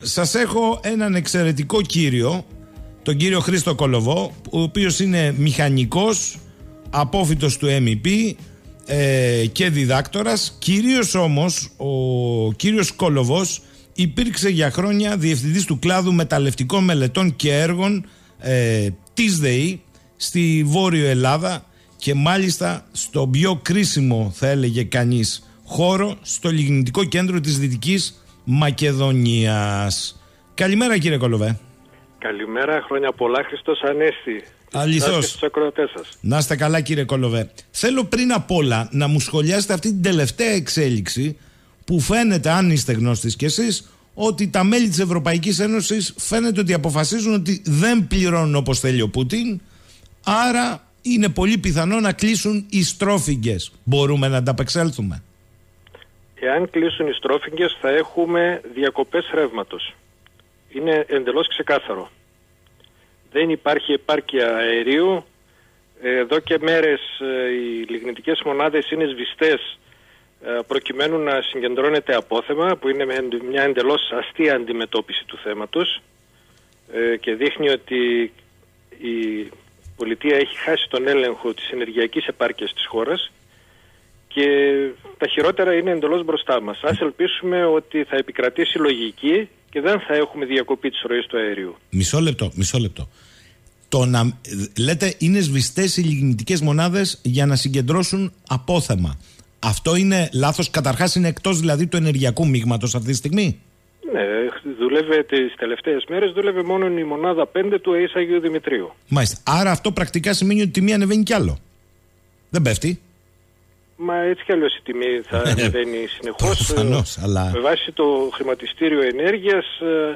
Σας έχω έναν εξαιρετικό κύριο, τον κύριο Χρήστο Κολοβό, ο οποίος είναι μηχανικός, απόφοιτος του MEP και διδάκτορας. Κυρίως όμως ο κύριος Κολοβός υπήρξε για χρόνια διευθυντής του κλάδου μεταλλευτικών μελετών και έργων της ΔΕΗ στη Βόρειο Ελλάδα και μάλιστα στο πιο κρίσιμο, θα έλεγε κανείς, χώρο, στο λιγνητικό κέντρο της Δυτικής Μακεδονίας. Καλημέρα κύριε Κολοβέ. Καλημέρα, χρόνια πολλά, Χριστός Ανέστη. Αληθώς. Να είστε καλά κύριε Κολοβέ. Θέλω πριν απ' όλα να μου σχολιάσετε αυτή την τελευταία εξέλιξη που φαίνεται, αν είστε γνώστης κι εσείς, ότι τα μέλη της Ευρωπαϊκής Ένωσης φαίνεται ότι αποφασίζουν ότι δεν πληρώνουν όπως θέλει ο Πούτιν, άρα είναι πολύ πιθανό να κλείσουν οι στρόφιγγες. Μπορούμε να ανταπεξέλθουμε? Εάν κλείσουν οι στρόφιγγες θα έχουμε διακοπές ρεύματος. Είναι εντελώς ξεκάθαρο. Δεν υπάρχει επάρκεια αερίου. Εδώ και μέρες οι λιγνητικές μονάδες είναι σβηστές προκειμένου να συγκεντρώνεται απόθεμα, που είναι μια εντελώς αστεία αντιμετώπιση του θέματος και δείχνει ότι η πολιτεία έχει χάσει τον έλεγχο της ενεργειακής επάρκειας της χώρας και τα χειρότερα είναι εντελώς μπροστά μας. Ας ελπίσουμε ότι θα επικρατήσει λογική και δεν θα έχουμε διακοπή της ροής του αερίου. Μισό λεπτό. Το να λέτε είναι σβηστές οι λιγνητικές μονάδες για να συγκεντρώσουν απόθεμα. Αυτό είναι λάθος? Καταρχάς είναι εκτός δηλαδή του ενεργειακού μείγματος αυτή τη στιγμή? Ναι, δουλεύει τις τελευταίες μέρες, δούλευε μόνο η μονάδα 5 του ΑΕΣ Αγίου Δημητρίου. Μάλιστα. Άρα αυτό πρακτικά σημαίνει ότι η τιμή ανεβαίνει κι άλλο. Δεν πέφτει? Μα έτσι κι αλλιώς η τιμή θα ανεβαίνει συνεχώς. Προφανώς, αλλά... Με βάση το χρηματιστήριο ενέργειας,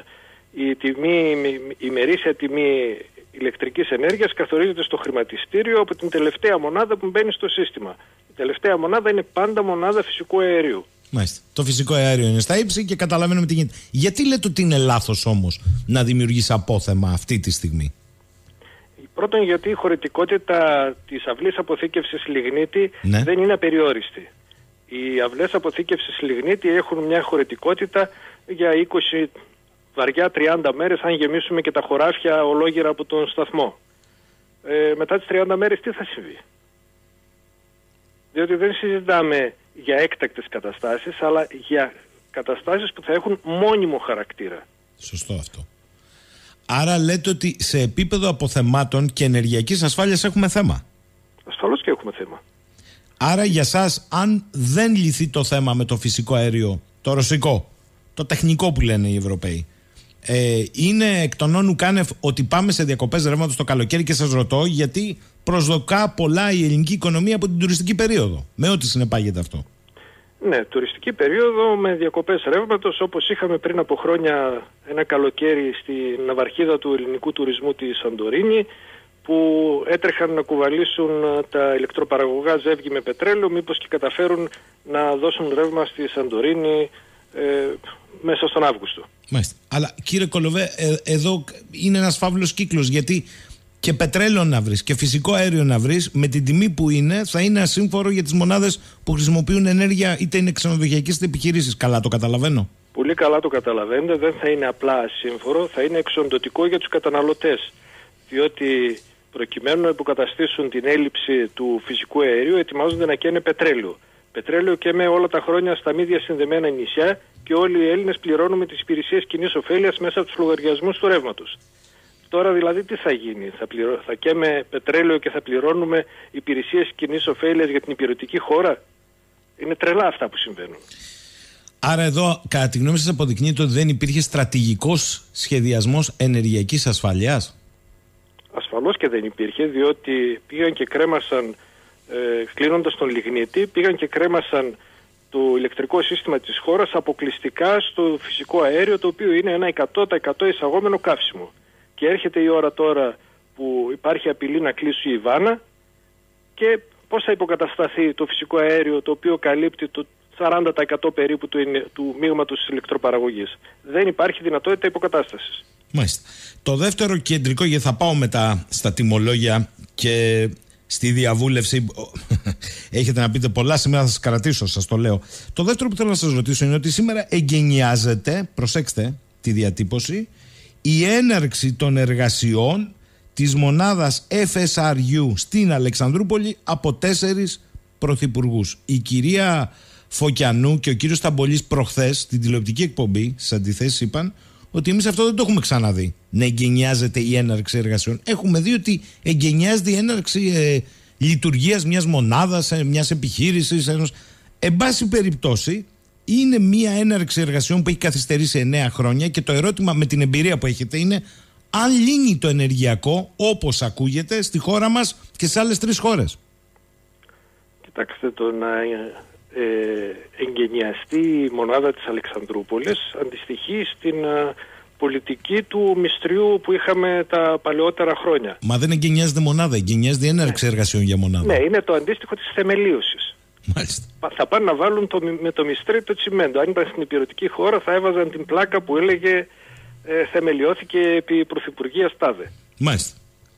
η ημερήσια τιμή ηλεκτρικής ενέργειας καθορίζεται στο χρηματιστήριο από την τελευταία μονάδα που μπαίνει στο σύστημα. Η τελευταία μονάδα είναι πάντα μονάδα φυσικού αερίου. Μάλιστα. Το φυσικό αέριο είναι στα ύψη και καταλαβαίνουμε τι γίνεται. Γιατί λέτε ότι είναι λάθος όμως να δημιουργήσει απόθεμα αυτή τη στιγμή? Πρώτον, γιατί η χωρητικότητα της αυλής αποθήκευσης λιγνίτη δεν είναι απεριόριστη. Οι αυλές αποθήκευσης λιγνίτη έχουν μια χωρητικότητα για 20 βαριά 30 μέρες, αν γεμίσουμε και τα χωράφια ολόγυρα από τον σταθμό. Μετά τις 30 μέρες τι θα συμβεί? Διότι δεν συζητάμε για έκτακτες καταστάσεις, αλλά για καταστάσεις που θα έχουν μόνιμο χαρακτήρα. Σωστό αυτό. Άρα λέτε ότι σε επίπεδο αποθεμάτων και ενεργειακής ασφάλειας έχουμε θέμα. Ασφαλώς και έχουμε θέμα. Άρα για σας, αν δεν λυθεί το θέμα με το φυσικό αέριο, το ρωσικό, το τεχνικό που λένε οι Ευρωπαίοι, είναι εκ των όνου κάνευ ότι πάμε σε διακοπές ρεύματος το καλοκαίρι? Και σας ρωτώ γιατί προσδοκά πολλά η ελληνική οικονομία από την τουριστική περίοδο, με ό,τι συνεπάγεται αυτό. Ναι, τουριστική περίοδο με διακοπές ρεύματος, όπως είχαμε πριν από χρόνια ένα καλοκαίρι στη ναυαρχίδα του ελληνικού τουρισμού τη Σαντορίνη, που έτρεχαν να κουβαλήσουν τα ηλεκτροπαραγωγά ζεύγη με πετρέλαιο, μήπως και καταφέρουν να δώσουν ρεύμα στη Σαντορίνη μέσα στον Αύγουστο. Μάλιστα. Αλλά κύριε Κολοβέ, εδώ είναι ένας φαύλος κύκλος, γιατί και πετρέλαιο να βρεις και φυσικό αέριο να βρεις, με την τιμή που είναι, θα είναι ασύμφορο για τις μονάδες που χρησιμοποιούν ενέργεια, είτε είναι ξενοδοχειακές είτε επιχειρήσεις. Καλά το καταλαβαίνω? Πολύ καλά το καταλαβαίνετε. Δεν θα είναι απλά ασύμφορο, θα είναι εξοντωτικό για τους καταναλωτές. Διότι προκειμένου να υποκαταστήσουν την έλλειψη του φυσικού αερίου, ετοιμάζονται να καίνε πετρέλαιο. Πετρέλαιο καίμε όλα τα χρόνια στα μη διασυνδεμένα νησιά και όλοι οι Έλληνες πληρώνουμε τις υπηρεσίες κοινής ωφέλειας μέσα από τους λογαριασμούς του ρεύματος. Τώρα δηλαδή τι θα γίνει? Θα καίμε πετρέλαιο και θα πληρώνουμε υπηρεσίες κοινής ωφέλειας για την υπηρετική χώρα? Είναι τρελά αυτά που συμβαίνουν. Άρα εδώ κατά τη γνώμη σας αποδεικνύεται ότι δεν υπήρχε στρατηγικός σχεδιασμός ενεργειακής ασφαλείας? Ασφαλώς και δεν υπήρχε, διότι πήγαν και κρέμασαν, κλείνοντας τον λιγνίτη, πήγαν και κρέμασαν το ηλεκτρικό σύστημα της χώρας αποκλειστικά στο φυσικό αέριο, το οποίο είναι ένα 100% εισαγόμενο καύσιμο. Και έρχεται η ώρα τώρα που υπάρχει απειλή να κλείσει η Βάνα και πώς θα υποκατασταθεί το φυσικό αέριο, το οποίο καλύπτει το 40% περίπου του μείγματος της ηλεκτροπαραγωγής? Δεν υπάρχει δυνατότητα υποκατάστασης. Μάλιστα. Το δεύτερο κεντρικό, γιατί θα πάω μετά στα τιμολόγια και στη διαβούλευση. Έχετε να πείτε πολλά, σήμερα θα σας κρατήσω, σας το λέω. Το δεύτερο που θέλω να σας ρωτήσω είναι ότι σήμερα εγκαινιάζεται, προσέξτε, τη διατύπωση, η έναρξη των εργασιών της μονάδας FSRU στην Αλεξανδρούπολη από 4 πρωθυπουργούς. Η κυρία Φωκιανού και ο κύριος Σταμπολής προχθές στην τηλεοπτική εκπομπή στις αντιθέσεις είπαν ότι εμείς αυτό δεν το έχουμε ξαναδεί, να εγκαινιάζεται η έναρξη εργασιών. Έχουμε δει ότι εγκαινιάζεται η έναρξη λειτουργίας μιας μονάδας, μιας επιχείρησης. Εν πάση περιπτώσει, είναι μια έναρξη εργασιών που έχει καθυστερήσει 9 χρόνια και το ερώτημα με την εμπειρία που έχετε είναι αν λύνει το ενεργειακό, όπως ακούγεται, στη χώρα μας και σε άλλες 3 χώρες. Κοιτάξτε, το να εγκαινιαστεί η μονάδα της Αλεξανδρούπολης αντιστοιχεί στην πολιτική του μυστριού που είχαμε τα παλαιότερα χρόνια. Μα δεν εγκαινιάζεται μονάδα, εγκαινιάζεται η έναρξη εργασιών για μονάδα. Ναι, είναι το αντίστοιχο της θεμελίωσης. Μάλιστα. Θα πάνε να βάλουν με το μυστρί το τσιμέντο. Αν ήταν στην υπηρετική χώρα θα έβαζαν την πλάκα που έλεγε θεμελιώθηκε επί Πρωθυπουργίας τάδε. Μάλιστα.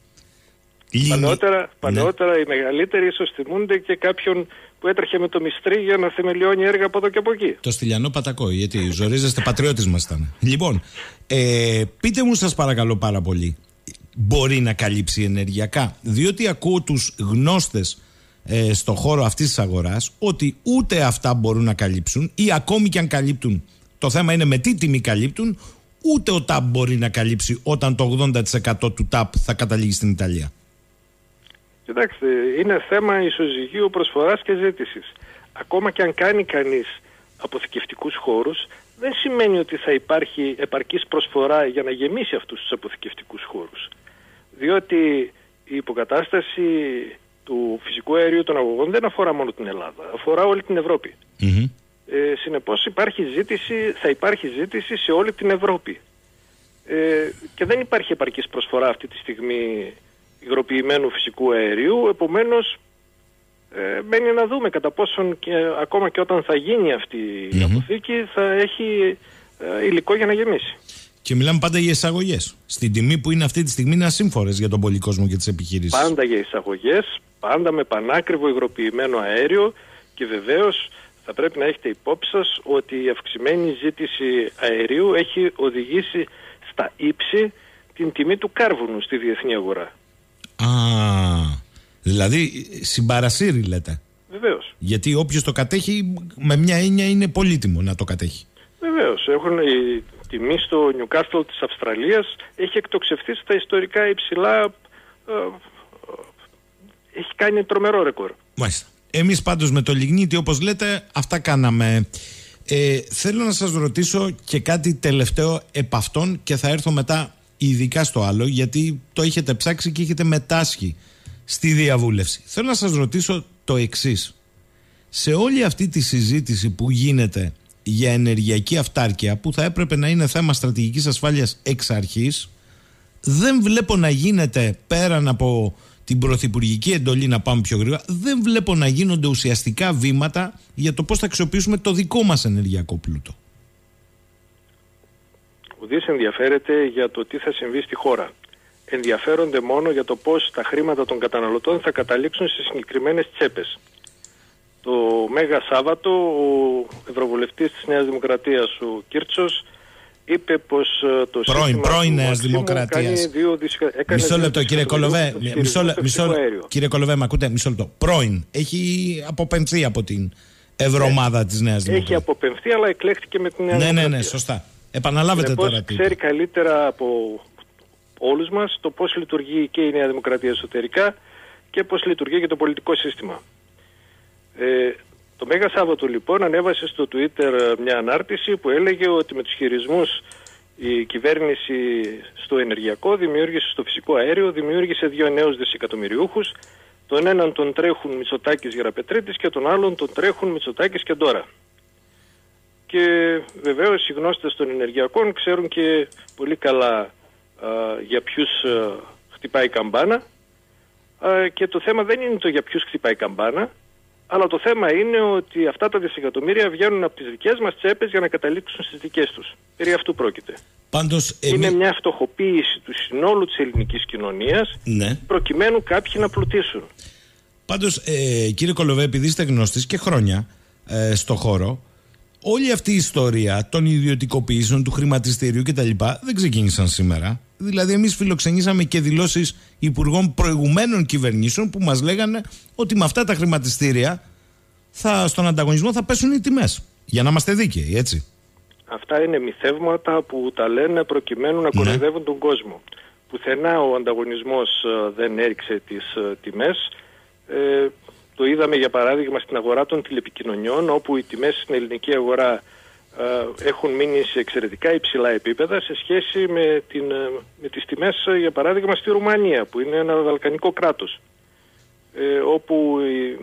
Παλαιότερα οι μεγαλύτεροι ίσως θυμούνται και κάποιον που έτρεχε με το μυστρί για να θεμελιώνει έργα από εδώ και από εκεί. Το Στυλιανό Πατακό, γιατί ζορίζεστε, πατριώτης μας ήταν. Λοιπόν, πείτε μου σας παρακαλώ πάρα πολύ, μπορεί να καλύψει ενεργειακά? Διότι ακούω τους γνώστες στο χώρο αυτής της αγοράς ότι ούτε αυτά μπορούν να καλύψουν, ή ακόμη και αν καλύπτουν, το θέμα είναι με τι τιμή καλύπτουν, ούτε ο ΤΑΠ μπορεί να καλύψει όταν το 80% του ΤΑΠ θα καταλήγει στην Ιταλία. Κοιτάξτε, είναι θέμα ισοζυγίου προσφοράς και ζήτησης. Ακόμα και αν κάνει κανείς αποθηκευτικούς χώρους, δεν σημαίνει ότι θα υπάρχει επαρκής προσφορά για να γεμίσει αυτούς τους αποθηκευτικούς χώρους. Διότι η υποκατάσταση του φυσικού αερίου των αγωγών δεν αφορά μόνο την Ελλάδα, αφορά όλη την Ευρώπη. Συνεπώς θα υπάρχει ζήτηση σε όλη την Ευρώπη. Και δεν υπάρχει επαρκής προσφορά αυτή τη στιγμή υγροποιημένου φυσικού αερίου, επομένως μένει να δούμε κατά πόσον και ακόμα και όταν θα γίνει αυτή η αποθήκη θα έχει υλικό για να γεμίσει. Και μιλάμε πάντα για εισαγωγές. Στην τιμή που είναι αυτή τη στιγμή είναι ασύμφορες για τον πολυκόσμο και τις επιχειρήσεις. Πάντα για εισαγωγές, πάντα με πανάκριβο υγροποιημένο αέριο και βεβαίως θα πρέπει να έχετε υπόψη σας ότι η αυξημένη ζήτηση αερίου έχει οδηγήσει στα ύψη την τιμή του κάρβουνου στη διεθνή αγορά. Δηλαδή συμπαρασύρει λέτε. Βεβαίως. Γιατί όποιος το κατέχει με μια έννοια είναι πολύτιμο να το κατέχει. Βεβαίως. Η τιμή στο Νιουκάστλ της Αυστραλίας έχει εκτοξευθεί στα ιστορικά υψηλά, έχει κάνει τρομερό ρεκόρ. Μάλιστα. Εμείς πάντως με το λιγνίτη όπως λέτε αυτά κάναμε. Θέλω να σας ρωτήσω και κάτι τελευταίο επ' αυτόν και θα έρθω μετά ειδικά στο άλλο, γιατί το έχετε ψάξει και έχετε μετάσχει στη διαβούλευση. Θέλω να σας ρωτήσω το εξής. Σε όλη αυτή τη συζήτηση που γίνεται για ενεργειακή αυτάρκεια, που θα έπρεπε να είναι θέμα στρατηγικής ασφάλειας εξ αρχής, δεν βλέπω να γίνεται, πέραν από την πρωθυπουργική εντολή να πάμε πιο γρήγορα, δεν βλέπω να γίνονται ουσιαστικά βήματα για το πώς θα αξιοποιήσουμε το δικό μας ενεργειακό πλούτο. Ουδής ενδιαφέρεται για το τι θα συμβεί στη χώρα. Ενδιαφέρονται μόνο για το πώς τα χρήματα των καταναλωτών θα καταλήξουν σε συγκεκριμένες τσέπες. Το Μέγα Σάββατο ο Ευρωβουλευτής της Νέας Δημοκρατίας, ο Κίρτσος, είπε πως το πρώην Νέας Δημοκρατίας. Μισό λεπτό κύριε Κολοβέ, κύριε Κολοβέ, με ακούτε, μισό λεπτό. Πρώην, έχει αποπεμφθεί από την Ευρωομάδα της Νέας Δημοκρατίας. Έχει αποπεμφθεί, αλλά εκλέχθηκε με την Νέα Δημοκρατία. Ναι, σωστά. Επαναλάβετε τώρα. Ξέρει καλύτερα από όλους μας το πώς λειτουργεί και η Νέα Δημοκρατία εσωτερικά και πώς λειτουργεί και το πολιτικό σύστημα. Το Μέγα Σάββατο λοιπόν ανέβασε στο Twitter μια ανάρτηση που έλεγε ότι με τους χειρισμούς η κυβέρνηση στο ενεργειακό δημιούργησε, στο φυσικό αέριο, δημιούργησε 2 νέους δισεκατομμυριούχους. Τον έναν τον τρέχουν Μητσοτάκης Γεραπετρίτης και τον άλλον τον τρέχουν Μητσοτάκης και Ντόρα. Και βεβαίως οι γνώστες των ενεργειακών ξέρουν και πολύ καλά για ποιους χτυπάει η καμπάνα, και το θέμα δεν είναι το για ποιους χτυπάει η καμπάνα, αλλά το θέμα είναι ότι αυτά τα δισεκατομμύρια βγαίνουν από τις δικές μας τσέπες για να καταλήξουν στις δικές τους. Περί αυτού πρόκειται. Πάντως, είναι μια φτωχοποίηση του συνόλου της ελληνικής κοινωνίας, ναι, προκειμένου κάποιοι να πλουτίσουν. Πάντως, κύριε Κολοβέ, επειδή είστε γνώστης και χρόνια στο χώρο, όλη αυτή η ιστορία των ιδιωτικοποιήσεων, του χρηματιστηρίου κτλ. Δεν ξεκίνησαν σήμερα. Δηλαδή, εμείς φιλοξενήσαμε και δηλώσεις υπουργών προηγουμένων κυβερνήσεων που μας λέγανε ότι με αυτά τα χρηματιστήρια στον ανταγωνισμό θα πέσουν οι τιμές. Για να είμαστε δίκαιοι, έτσι. Αυτά είναι μυθεύματα που τα λένε προκειμένου να κοροϊδεύουν τον κόσμο. Πουθενά ο ανταγωνισμός δεν έριξε τις τιμές. Το είδαμε για παράδειγμα στην αγορά των τηλεπικοινωνιών, όπου οι τιμές στην ελληνική αγορά έχουν μείνει σε εξαιρετικά υψηλά επίπεδα σε σχέση με τις τιμές, για παράδειγμα, στη Ρουμανία, που είναι ένα βαλκανικό κράτος, όπου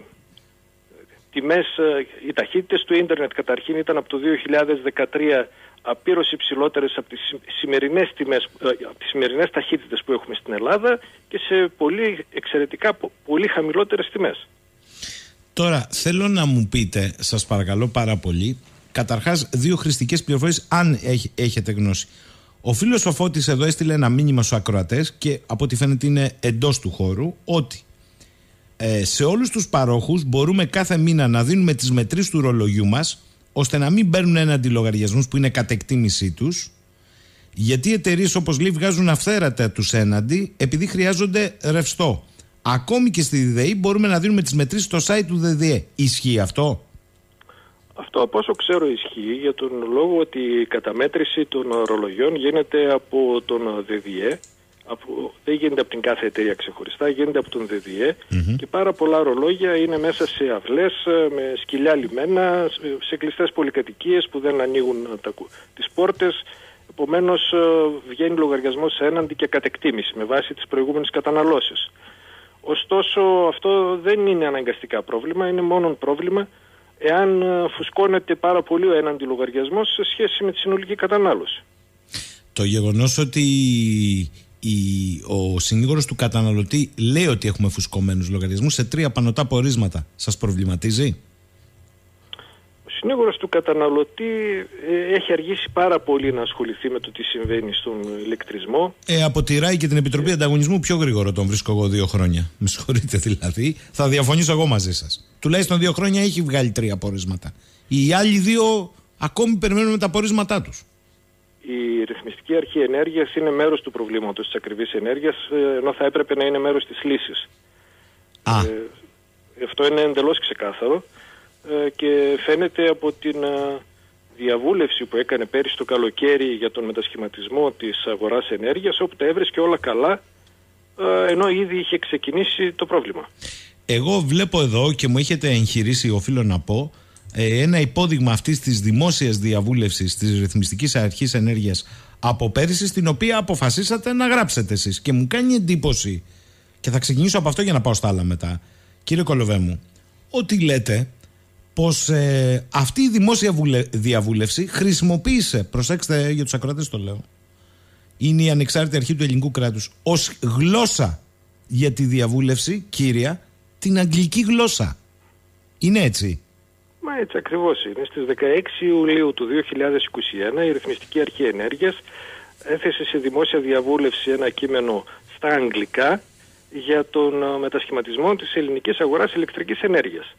οι ταχύτητες του ίντερνετ καταρχήν ήταν από το 2013 απείρως υψηλότερες από τις σημερινές ταχύτητες που έχουμε στην Ελλάδα και σε εξαιρετικά πολύ χαμηλότερες τιμές. Τώρα θέλω να μου πείτε, σας παρακαλώ πάρα πολύ, καταρχάς 2 χρηστικές πληροφορίες, αν έχετε γνώση. Ο φίλος ο Φώτης εδώ έστειλε ένα μήνυμα στους ακροατές και από ό,τι φαίνεται είναι εντός του χώρου, ότι σε όλους τους παρόχους μπορούμε κάθε μήνα να δίνουμε τις μετρήσεις του ρολογιού μας, ώστε να μην παίρνουν έναντι λογαριασμούς που είναι κατ' εκτίμησή τους, γιατί οι εταιρείες, όπως λέει, βγάζουν αυθαίρετα τους έναντι επειδή χρειάζονται ρευστό. Ακόμη και στη ΔΔΕ μπορούμε να δίνουμε τις μετρήσεις στο site του ΔΔΕ. Ισχύει αυτό? Αυτό, από όσο ξέρω, ισχύει, για τον λόγο ότι η καταμέτρηση των ρολογιών γίνεται από τον ΔΔΕ. Δεν γίνεται από την κάθε εταιρεία ξεχωριστά, γίνεται από τον ΔΔΕ και πάρα πολλά ρολόγια είναι μέσα σε αυλές, με σκυλιά λιμένα, σε κλειστές πολυκατοικίες που δεν ανοίγουν τις πόρτες. Επομένως βγαίνει λογαριασμός έναντι και κατ' εκτίμηση με βάση τις προηγούμενες καταναλώσεις. Ωστόσο αυτό δεν είναι αναγκαστικά πρόβλημα, είναι μόνο πρόβλημα εάν φουσκώνεται πάρα πολύ ο έναντι λογαριασμός σε σχέση με τη συνολική κατανάλωση. Το γεγονός ότι ο συνήγορος του καταναλωτή λέει ότι έχουμε φουσκωμένους λογαριασμούς σε 3 πανωτά πορίσματα, σας προβληματίζει? Ο συνήγορος του καταναλωτή έχει αργήσει πάρα πολύ να ασχοληθεί με το τι συμβαίνει στον ηλεκτρισμό. Από τη ΡΑΗ και την Επιτροπή Ανταγωνισμού πιο γρήγορο τον βρίσκω εγώ 2 χρόνια. Με συγχωρείτε δηλαδή. Θα διαφωνήσω εγώ μαζί σας. Τουλάχιστον 2 χρόνια έχει βγάλει 3 πορίσματα. Οι άλλοι 2 ακόμη περιμένουμε τα πορίσματά τους. Η Ρυθμιστική Αρχή Ενέργειας είναι μέρος του προβλήματος της ακριβής ενέργειας, ενώ θα έπρεπε να είναι μέρος της λύσης. Αυτό είναι εντελώς ξεκάθαρο και φαίνεται από την διαβούλευση που έκανε πέρυσι το καλοκαίρι για τον μετασχηματισμό της αγοράς ενέργειας, όπου τα έβρισκε όλα καλά, ενώ ήδη είχε ξεκινήσει το πρόβλημα. Εγώ βλέπω εδώ και μου έχετε εγχειρήσει, οφείλω να πω, ένα υπόδειγμα αυτής της δημόσιας διαβούλευσης της Ρυθμιστικής Αρχής Ενέργειας από πέρυσι, στην οποία αποφασίσατε να γράψετε εσείς. Και μου κάνει εντύπωση, και θα ξεκινήσω από αυτό για να πάω στα άλλα μετά, κύριε Κολοβέ μου, ότι λέτε πως αυτή η δημόσια διαβούλευση χρησιμοποίησε, προσέξτε για τους ακροατές το λέω, είναι η ανεξάρτητη αρχή του ελληνικού κράτους, ως γλώσσα για τη διαβούλευση, κύρια, την αγγλική γλώσσα. Είναι έτσι? Μα έτσι ακριβώς είναι. Στις 16 Ιουλίου του 2021 η Ρυθμιστική Αρχή Ενέργειας έθεσε σε δημόσια διαβούλευση ένα κείμενο στα αγγλικά για τον μετασχηματισμό της ελληνικής αγοράς ηλεκτρικής ενέργειας.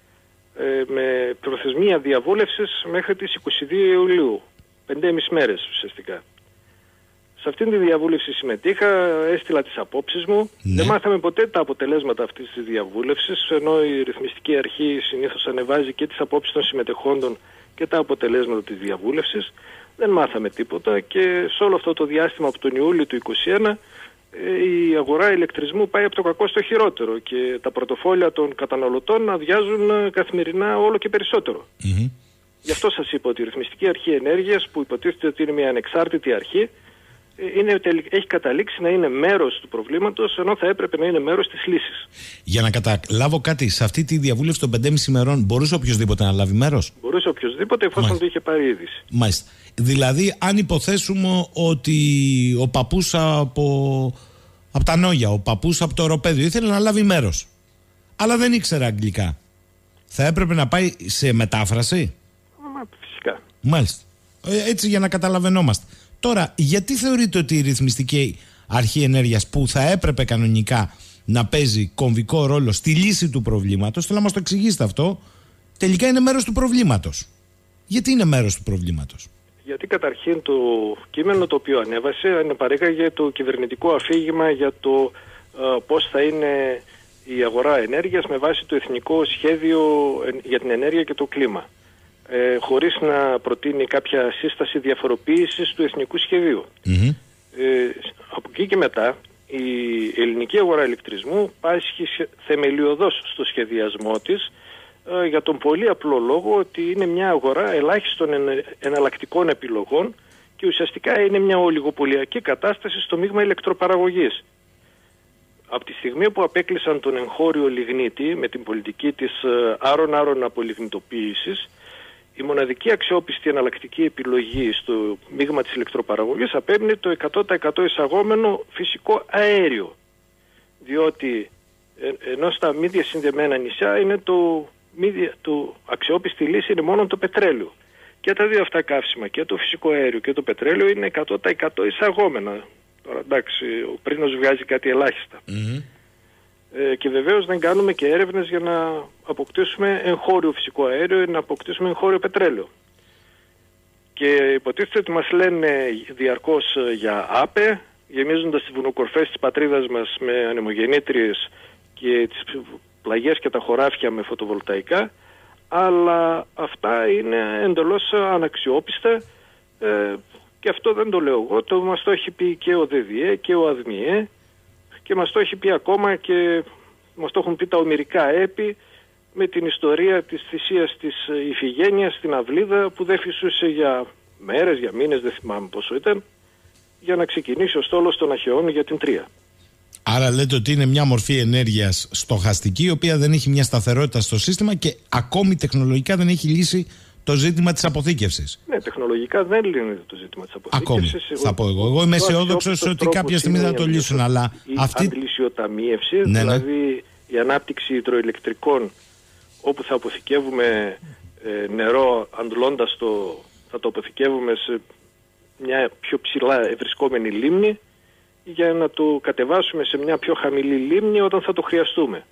Με προθεσμία διαβούλευσης μέχρι τις 22 Ιουλίου. 5,5 μέρες ουσιαστικά. Σε αυτήν τη διαβούλευση συμμετείχα, έστειλα τις απόψεις μου. Ναι. Δεν μάθαμε ποτέ τα αποτελέσματα αυτής της διαβούλευσης, ενώ η Ρυθμιστική Αρχή συνήθως ανεβάζει και τις απόψεις των συμμετεχόντων και τα αποτελέσματα της διαβούλευσης. Δεν μάθαμε τίποτα και σε όλο αυτό το διάστημα από τον Ιούλιο του 2021 η αγορά ηλεκτρισμού πάει από το κακό στο χειρότερο και τα πορτοφόλια των καταναλωτών αδειάζουν καθημερινά όλο και περισσότερο. Γι' αυτό σας είπα ότι η Ρυθμιστική Αρχή Ενέργειας, που υποτίθεται ότι είναι μια ανεξάρτητη αρχή, έχει καταλήξει να είναι μέρος του προβλήματος, ενώ θα έπρεπε να είναι μέρος της λύσης. Για να καταλάβω κάτι, σε αυτή τη διαβούλευση των 5,5 ημερών μπορούσε οποιοδήποτε να λάβει μέρος? Μπορούσε οποιοδήποτε, εφόσον το είχε πάρει είδηση. Μάλιστα. Δηλαδή, αν υποθέσουμε ότι ο παππούς από τα Νόγια, ο παππούς από το Οροπέδιο ήθελε να λάβει μέρος, αλλά δεν ήξερε αγγλικά, θα έπρεπε να πάει σε μετάφραση? Φυσικά. Μάλιστα. Έτσι για να καταλαβαίνόμαστε. Τώρα, γιατί θεωρείτε ότι η Ρυθμιστική Αρχή Ενέργειας, που θα έπρεπε κανονικά να παίζει κομβικό ρόλο στη λύση του προβλήματος, θέλω να μας το εξηγήσετε αυτό, τελικά είναι μέρος του προβλήματος? Γιατί είναι μέρος του προβλήματος? Γιατί καταρχήν το κείμενο το οποίο ανέβασε παρήγαγε το κυβερνητικό αφήγημα για το πώς θα είναι η αγορά ενέργειας με βάση το εθνικό σχέδιο για την ενέργεια και το κλίμα, χωρίς να προτείνει κάποια σύσταση διαφοροποίησης του εθνικού σχεδίου. Από εκεί και μετά η ελληνική αγορά ηλεκτρισμού πάσχει θεμελιωδώς στο σχεδιασμό της, για τον πολύ απλό λόγο ότι είναι μια αγορά ελάχιστων εναλλακτικών επιλογών και ουσιαστικά είναι μια ολιγοπολιακή κατάσταση στο μείγμα ηλεκτροπαραγωγής. Από τη στιγμή που απέκλεισαν τον εγχώριο λιγνίτη με την πολιτική της άρον-άρον απολιγνητοποίησης, η μοναδική αξιόπιστη εναλλακτική επιλογή στο μείγμα της ηλεκτροπαραγωγής απέμεινε το 100% εισαγόμενο φυσικό αέριο. Διότι ενώ στα μη διασυνδεμένα νησιά είναι το αξιόπιστη λύση είναι μόνο το πετρέλαιο. Και τα δύο αυτά καύσιμα, και το φυσικό αέριο και το πετρέλαιο, είναι 100% εισαγόμενα. Τώρα εντάξει, ο πρίνος βγάζει κάτι ελάχιστα. Και βεβαίως δεν κάνουμε και έρευνες για να αποκτήσουμε εγχώριο φυσικό αέριο ή να αποκτήσουμε εγχώριο πετρέλαιο. Και υποτίθεται ότι μας λένε διαρκώς για ΑΠΕ, γεμίζοντας τις βουνοκορφές της πατρίδας μας με ανεμογεννήτριες και τις πλαγιές και τα χωράφια με φωτοβολταϊκά, αλλά αυτά είναι εντελώς αναξιόπιστα, και αυτό δεν το λέω εγώ, μας το έχει πει και ο ΔΔΕ και ο ΑΔΜΙΕ, και μας το έχει πει ακόμα και μας το έχουν πει τα ομηρικά έπι με την ιστορία της θυσίας της Ιφηγένειας στην Αυλίδα, που δεν φυσούσε για μέρες, για μήνες, δεν θυμάμαι πόσο ήταν, για να ξεκινήσει ο στόλος των Αχαιών για την Τρία. Άρα λέτε ότι είναι μια μορφή ενέργειας στοχαστική, η οποία δεν έχει μια σταθερότητα στο σύστημα και ακόμη τεχνολογικά δεν έχει λύσει το ζήτημα της αποθήκευσης. Ναι, τεχνολογικά δεν λύνεται το ζήτημα της αποθήκευσης. Ακόμη, θα πω εγώ. Εγώ είμαι αισιόδοξος ότι κάποια στιγμή θα το λύσουν, αλλά η αντιλησιοταμίευση, δηλαδή η ανάπτυξη υδροηλεκτρικών, όπου θα αποθηκεύουμε νερό, αντλώντας θα το αποθηκεύουμε σε μια πιο ψηλά ευρισκόμενη λίμνη, για να το κατεβάσουμε σε μια πιο χαμηλή λίμνη όταν θα το χρειαστούμε.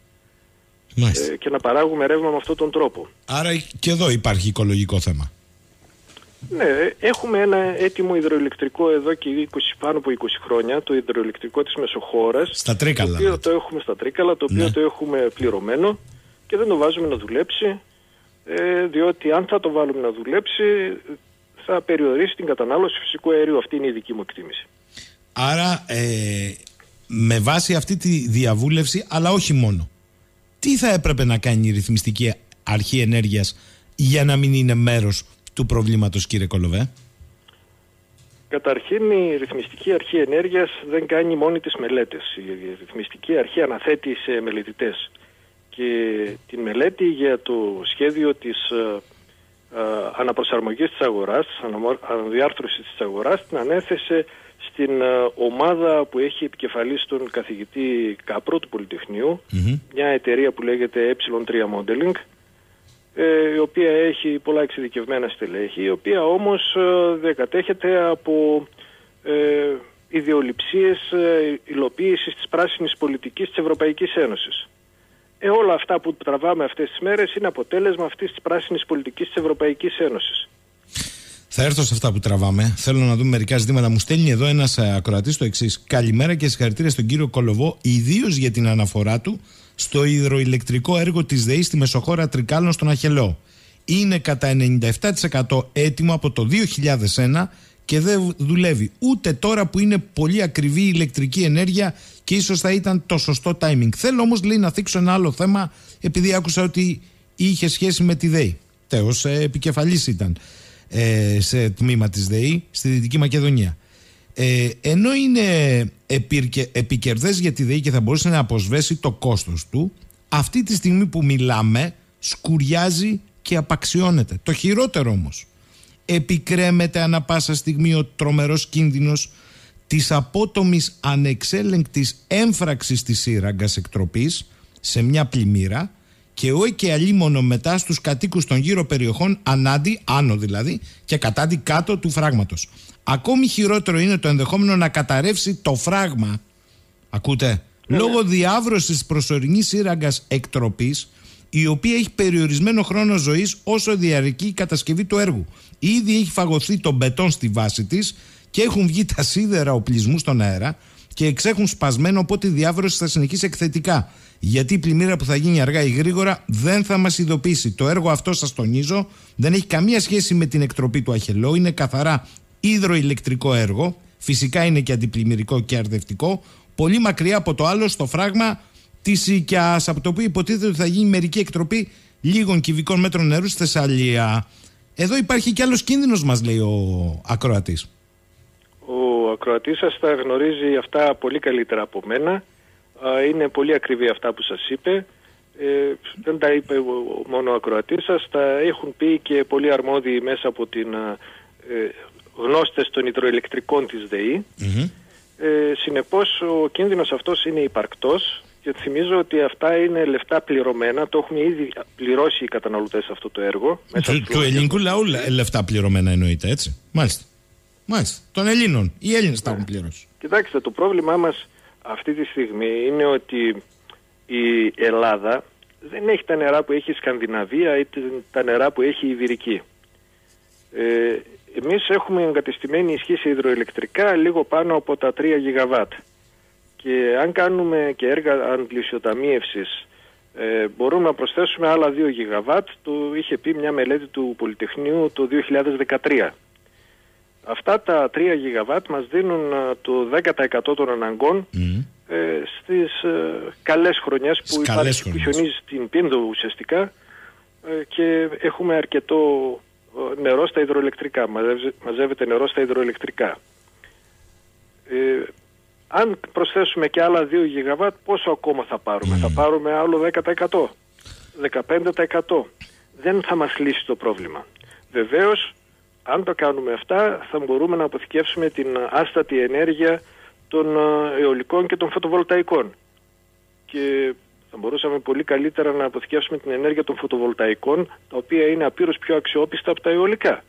Και να παράγουμε ρεύμα με αυτόν τον τρόπο. Άρα και εδώ υπάρχει οικολογικό θέμα. Ναι, έχουμε ένα έτοιμο υδροηλεκτρικό εδώ και πάνω από 20 χρόνια, το υδροηλεκτρικό της Μεσοχώρας. Στα Τρίκαλα. Το οποίο το έχουμε στα Τρίκαλα, το οποίο το έχουμε πληρωμένο και δεν το βάζουμε να δουλέψει, διότι αν θα το βάλουμε να δουλέψει θα περιορίσει την κατανάλωση φυσικού αερίου. Αυτή είναι η δική μου εκτίμηση. Άρα με βάση αυτή τη διαβούλευση, αλλά όχι μόνο, τι θα έπρεπε να κάνει η ρυθμιστική αρχή ενέργειας για να μην είναι μέρος του προβλήματος, κύριε Κολοβέ? Καταρχήν, η ρυθμιστική αρχή ενέργειας δεν κάνει μόνη τις μελέτες. Η ρυθμιστική αρχή αναθέτει σε μελετητές. Και τη μελέτη για το σχέδιο της αναπροσαρμογής της αγοράς, αναδιάρθρωσης της αγοράς, την ανέθεσε στην ομάδα που έχει επικεφαλής τον καθηγητή Κάπρο του Πολυτεχνείου, μια εταιρεία που λέγεται E3 Modeling, η οποία έχει πολλά εξειδικευμένα στελέχη, η οποία όμως διακατέχεται από ιδεολειψίες υλοποίησης της πράσινης πολιτικής της Ευρωπαϊκής Ένωσης. Όλα αυτά που τραβάμε αυτές τις μέρες είναι αποτέλεσμα αυτής της πράσινης πολιτικής της Ευρωπαϊκής Ένωσης. Θα έρθω σε αυτά που τραβάμε. Θέλω να δούμε μερικά ζητήματα. Μου στέλνει εδώ ένας ακροατής το εξής. Καλημέρα και συγχαρητήρια στον κύριο Κολοβό, ιδίως για την αναφορά του στο υδροηλεκτρικό έργο της ΔΕΗ στη Μεσοχώρα Τρικάλων στον Αχελαιό. Είναι κατά 97% έτοιμο από το 2001 και δεν δουλεύει ούτε τώρα που είναι πολύ ακριβή η ηλεκτρική ενέργεια και ίσως θα ήταν το σωστό timing. Θέλω όμως, λέει, να θίξω ένα άλλο θέμα, επειδή άκουσα ότι είχε σχέση με τη ΔΕΗ. Ως επικεφαλής ήταν σε τμήμα της ΔΕΗ στη Δυτική Μακεδονία. Ενώ είναι επικερδές για τη ΔΕΗ και θα μπορούσε να αποσβέσει το κόστος του, αυτή τη στιγμή που μιλάμε σκουριάζει και απαξιώνεται. Το χειρότερο όμως, επικρέμεται ανα πάσα στιγμή ο τρομερός κίνδυνος της απότομης ανεξέλεγκτης έμφραξης της σύραγγας εκτροπής σε μια πλημμύρα και όχι και αλίμονο μετά στους κατοίκους των γύρω περιοχών ανάντι, άνω δηλαδή, και κατάντι κάτω του φράγματος. Ακόμη χειρότερο είναι το ενδεχόμενο να καταρρεύσει το φράγμα, ακούτε, λόγω διάβρωσης προσωρινής σύραγγας εκτροπής, η οποία έχει περιορισμένο χρόνο ζωής όσο διαρκεί η κατασκευή του έργου. Ήδη έχει φαγωθεί το μπετόν στη βάση της και έχουν βγει τα σίδερα οπλισμού στον αέρα και εξέχουν σπασμένο, οπότε η διάβρωση θα συνεχίσει εκθετικά. Γιατί η πλημμύρα που θα γίνει αργά ή γρήγορα δεν θα μας ειδοποιήσει. Το έργο αυτό, σας τονίζω, δεν έχει καμία σχέση με την εκτροπή του Αχελό. Είναι καθαρά υδροηλεκτρικό έργο. Φυσικά είναι και αντιπλημμυρικό και αρδευτικό. Πολύ μακριά από το άλλο, στο φράγμα της Οικιάς, από το οποίο υποτίθεται ότι θα γίνει μερική εκτροπή λίγων κυβικών μέτρων νερού στη Θεσσαλία. Εδώ υπάρχει κι άλλος κίνδυνος, μας λέει ο ακροατής. Ο ακροατής σας τα γνωρίζει αυτά πολύ καλύτερα από μένα. Είναι πολύ ακριβή αυτά που σας είπε. Δεν τα είπε μόνο ο ακροατής σας, τα έχουν πει και πολλοί αρμόδιοι μέσα από την γνώστες των υδροηλεκτρικών της ΔΕΗ. Συνεπώς ο κίνδυνος αυτός είναι υπαρκτός και θυμίζω ότι αυτά είναι λεφτά πληρωμένα, το έχουν ήδη πληρώσει οι καταναλωτές αυτό το έργο. Του ελληνικού λαού λεφτά πληρωμένα εννοείται, έτσι? Μάλιστα. Των Ελλήνων. Οι Έλληνες τα έχουν πληρώσει. Κοιτάξτε, το πρόβλημά μας αυτή τη στιγμή είναι ότι η Ελλάδα δεν έχει τα νερά που έχει η Σκανδιναβία ή τα νερά που έχει η Ιβηρική. Εμείς έχουμε εγκατεστημένη ισχύ σε υδροηλεκτρικά λίγο πάνω από τα 3 γιγαβάτ. Και αν κάνουμε και έργα αντλησιοταμίευσης, μπορούμε να προσθέσουμε άλλα 2 γιγαβάτ. Το είχε πει μια μελέτη του Πολυτεχνείου το 2013. Αυτά τα 3 γιγαβάτ μας δίνουν το 10% των αναγκών στις καλές χρονιές που χιονίζει στην Πίνδο ουσιαστικά και έχουμε αρκετό νερό στα υδροηλεκτρικά, μαζεύεται νερό στα υδροηλεκτρικά. Αν προσθέσουμε και άλλα 2 γιγαβάτ, πόσο ακόμα θα πάρουμε? Θα πάρουμε άλλο 10%, 15%. Δεν θα μας λύσει το πρόβλημα. Βεβαίως, αν το κάνουμε αυτά, θα μπορούμε να αποθηκεύσουμε την άστατη ενέργεια των αιωλικών και των φωτοβολταϊκών. Και θα μπορούσαμε πολύ καλύτερα να αποθηκεύσουμε την ενέργεια των φωτοβολταϊκών, τα οποία είναι απείρως πιο αξιόπιστα από τα αιωλικά.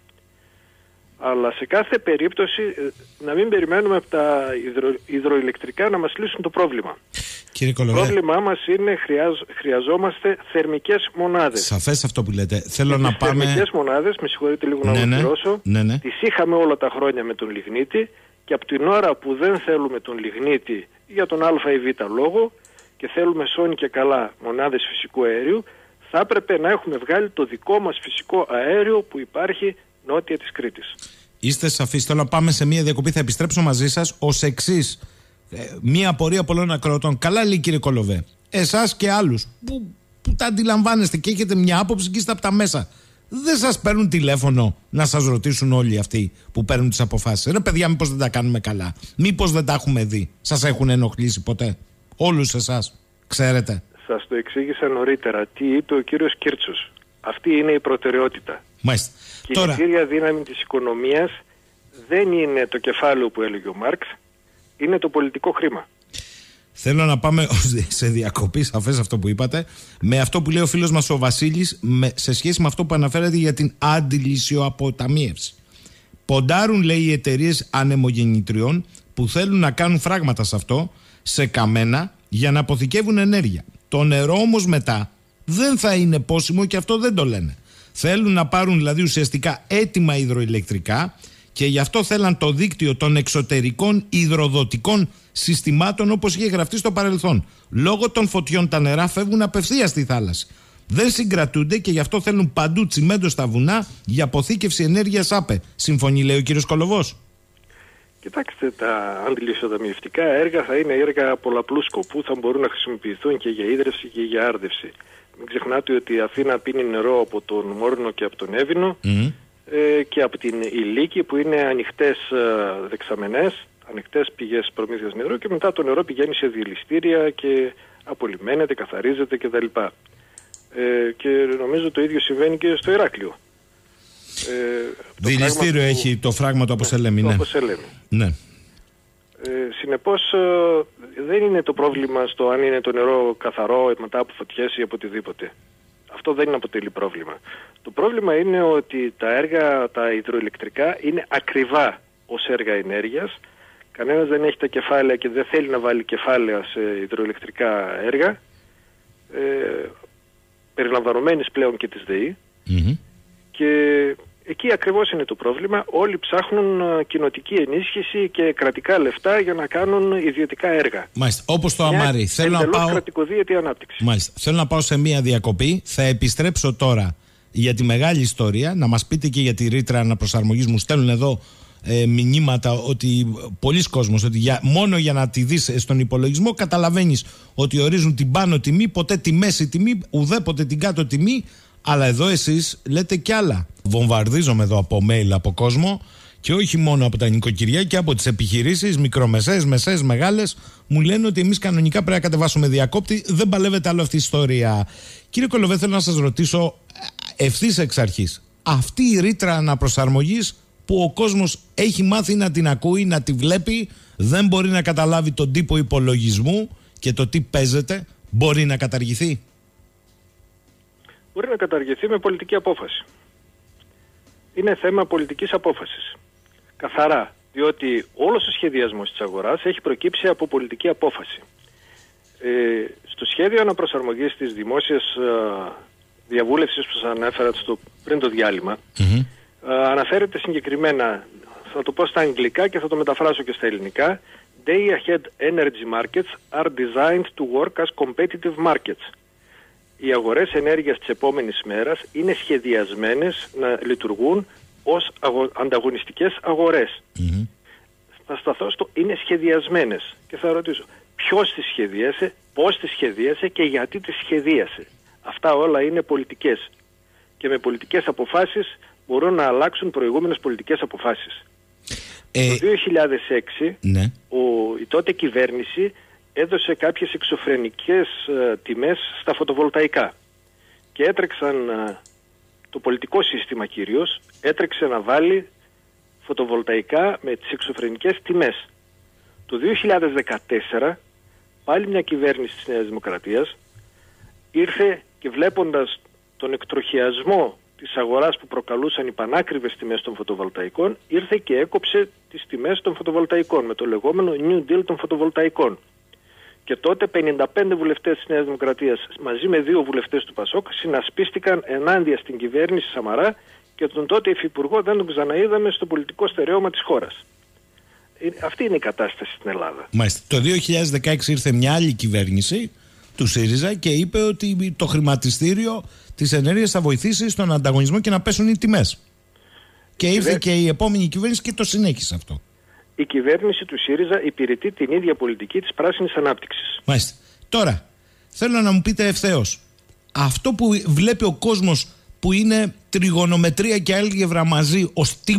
Αλλά σε κάθε περίπτωση να μην περιμένουμε από τα υδροηλεκτρικά να μας λύσουν το πρόβλημα. Κύριε Κολοβέ, το πρόβλημά μας είναι χρειαζόμαστε θερμικές μονάδες. Σαφές αυτό που λέτε. Θέλω να πάμε... θερμικές μονάδες, με συγχωρείτε λίγο να ολοκληρώσω, τις είχαμε όλα τα χρόνια με τον λιγνίτη και από την ώρα που δεν θέλουμε τον λιγνίτη για τον α ή β λόγο και θέλουμε σώνει και καλά μονάδες φυσικού αερίου, θα έπρεπε να έχουμε βγάλει το δικό μας φυσικό αέριο που υπάρχει νότια της Κρήτης. Είστε σαφείς. Θέλω να πάμε σε μια διακοπή. Θα επιστρέψω μαζί σας ως εξής. Μια απορία πολλών ακροατών. Καλά λέει, κύριε Κολοβέ, εσάς και άλλους που τα αντιλαμβάνεστε και έχετε μια άποψη και είστε από τα μέσα. Δεν σας παίρνουν τηλέφωνο να σας ρωτήσουν όλοι αυτοί που παίρνουν τις αποφάσεις? Ρε παιδιά, μήπως δεν τα κάνουμε καλά? Μήπως δεν τα έχουμε δει? Σας έχουν ενοχλήσει ποτέ? Όλους εσάς, ξέρετε? Σας το εξήγησα νωρίτερα. Τι είπε ο κύριος Κίρτσος. Αυτή είναι η προτεραιότητα. Μάλιστα. Και η κύρια δύναμη της οικονομίας δεν είναι το κεφάλαιο που έλεγε ο Μάρξ, είναι το πολιτικό χρήμα. Θέλω να πάμε σε διακοπή, σαφές αυτό που είπατε, με αυτό που λέει ο φίλος μας ο Βασίλης, σε σχέση με αυτό που αναφέρατε για την αντιλησιοαποταμίευση. Ποντάρουν, λέει, οι εταιρείες ανεμογεννητριών που θέλουν να κάνουν φράγματα σε αυτό, σε καμένα, για να αποθηκεύουν ενέργεια. Το νερό όμως μετά δεν θα είναι πόσιμο και αυτό δεν το λένε. Θέλουν να πάρουν δηλαδή ουσιαστικά έτοιμα υδροηλεκτρικά και γι' αυτό θέλαν το δίκτυο των εξωτερικών υδροδοτικών συστημάτων όπως είχε γραφτεί στο παρελθόν. Λόγω των φωτιών τα νερά φεύγουν απευθείας στη θάλασσα. Δεν συγκρατούνται και γι' αυτό θέλουν παντού τσιμέντο στα βουνά για αποθήκευση ενέργειας ΑΠΕ. Συμφωνεί, λέει ο κύριος Κολοβός? Κοιτάξτε, τα αντιλησιοταμιευτικά έργα θα είναι έργα πολλαπλού σκοπού, θα μπορούν να χρησιμοποιηθούν και για ίδρυυση και για άρδευση. Μην ξεχνάτε ότι η Αθήνα πίνει νερό από τον Μόρνο και από τον Έβινο και από την Ηλίκη που είναι ανοιχτές δεξαμενές, ανοιχτές πηγές προμήθειας νερού και μετά το νερό πηγαίνει σε διελιστήρια και απολυμμένεται, καθαρίζεται κτλ. Και νομίζω το ίδιο συμβαίνει και στο Ηράκλειο. Διελιστήριο έχει το φράγμα του Αποσελέμη. Ναι. Συνεπώς δεν είναι το πρόβλημα στο αν είναι το νερό καθαρό μετά από φωτιές ή από οτιδήποτε. Αυτό δεν αποτελεί πρόβλημα. Το πρόβλημα είναι ότι τα έργα, τα υδροηλεκτρικά είναι ακριβά ως έργα ενέργειας. Κανένας δεν έχει τα κεφάλαια και δεν θέλει να βάλει κεφάλαια σε υδροηλεκτρικά έργα. περιλαμβανομένης πλέον και της ΔΕΗ. Και εκεί ακριβώς είναι το πρόβλημα. Όλοι ψάχνουν κοινοτική ενίσχυση και κρατικά λεφτά για να κάνουν ιδιωτικά έργα. Μάλιστα. Όπως το Αμάρι. Θέλω να πάω... κρατικοδίαιτη ανάπτυξη. Μάλιστα. Θέλω να πάω σε μία διακοπή. Θα επιστρέψω τώρα για τη μεγάλη ιστορία. Να μας πείτε και για τη ρήτρα αναπροσαρμογής. Μου στέλνουν εδώ μηνύματα ότι πολλοί κόσμος, ότι μόνο για να τη δεις στον υπολογισμό καταλαβαίνεις ότι ορίζουν την πάνω τιμή, ποτέ τη μέση τιμή, ουδέποτε την κάτω τιμή. Αλλά εδώ εσείς λέτε κι άλλα. Βομβαρδίζομαι εδώ από mail από κόσμο, και όχι μόνο από τα νοικοκυριά και από τις επιχειρήσεις, μικρομεσαίες, μεσαίες, μεγάλες. Μου λένε ότι εμείς κανονικά πρέπει να κατεβάσουμε διακόπτη. Δεν παλεύεται άλλο αυτή η ιστορία. Κύριε Κολοβέ, θέλω να σας ρωτήσω ευθύς εξ αρχής. Αυτή η ρήτρα αναπροσαρμογής που ο κόσμος έχει μάθει να την ακούει, να τη βλέπει, δεν μπορεί να καταλάβει τον τύπο υπολογισμού και το τι παίζεται, μπορεί να καταργηθεί? Μπορεί να καταργηθεί με πολιτική απόφαση. Είναι θέμα πολιτικής απόφασης. Καθαρά. Διότι όλος ο σχεδιασμός της αγοράς έχει προκύψει από πολιτική απόφαση. Στο σχέδιο αναπροσαρμογής της δημόσιας διαβούλευσης που σας ανέφερα πριν το διάλειμμα, αναφέρεται συγκεκριμένα, θα το πω στα αγγλικά και θα το μεταφράσω και στα ελληνικά, Day ahead energy markets are designed to work as competitive markets. Οι αγορές ενέργειας της επόμενης μέρας είναι σχεδιασμένες να λειτουργούν ως ανταγωνιστικές αγορές. Θα σταθώ στο είναι σχεδιασμένες και θα ρωτήσω ποιος τις σχεδίασε, πώς τις σχεδίασε και γιατί τις σχεδίασε. Αυτά όλα είναι πολιτικές και με πολιτικές αποφάσεις μπορούν να αλλάξουν προηγούμενες πολιτικές αποφάσεις. Το 2006 ναι. η τότε κυβέρνηση έδωσε κάποιες εξωφρενικές τιμές στα φωτοβολταϊκά και έτρεξαν, το πολιτικό σύστημα κυρίως, έτρεξε να βάλει φωτοβολταϊκά με τις εξωφρενικές τιμές. Το 2014 πάλι μια κυβέρνηση της Νέας Δημοκρατίας ήρθε και βλέποντας τον εκτροχιασμό της αγοράς που προκαλούσαν οι πανάκριβες τιμές των φωτοβολταϊκών, ήρθε και έκοψε τις τιμές των φωτοβολταϊκών με το λεγόμενο New Deal των φωτοβολταϊκών. Και τότε 55 βουλευτές της Νέας Δημοκρατίας μαζί με 2 βουλευτές του ΠΑΣΟΚ συνασπίστηκαν ενάντια στην κυβέρνηση Σαμαρά και τον τότε υφυπουργό δεν τον ξαναείδαμε στο πολιτικό στερέωμα της χώρας. Αυτή είναι η κατάσταση στην Ελλάδα. Μάλιστα. Το 2016 ήρθε μια άλλη κυβέρνηση του ΣΥΡΙΖΑ και είπε ότι το χρηματιστήριο της ενέργειας θα βοηθήσει στον ανταγωνισμό και να πέσουν οι τιμές. Και ήρθε και η επόμενη κυβέρνηση και το συνέχισε αυτό. Η κυβέρνηση του ΣΥΡΙΖΑ υπηρετεί την ίδια πολιτική της πράσινης ανάπτυξης. Μάλιστα. Τώρα, θέλω να μου πείτε ευθέως, αυτό που βλέπει ο κόσμος που είναι τριγωνομετρία και άλγευρα μαζί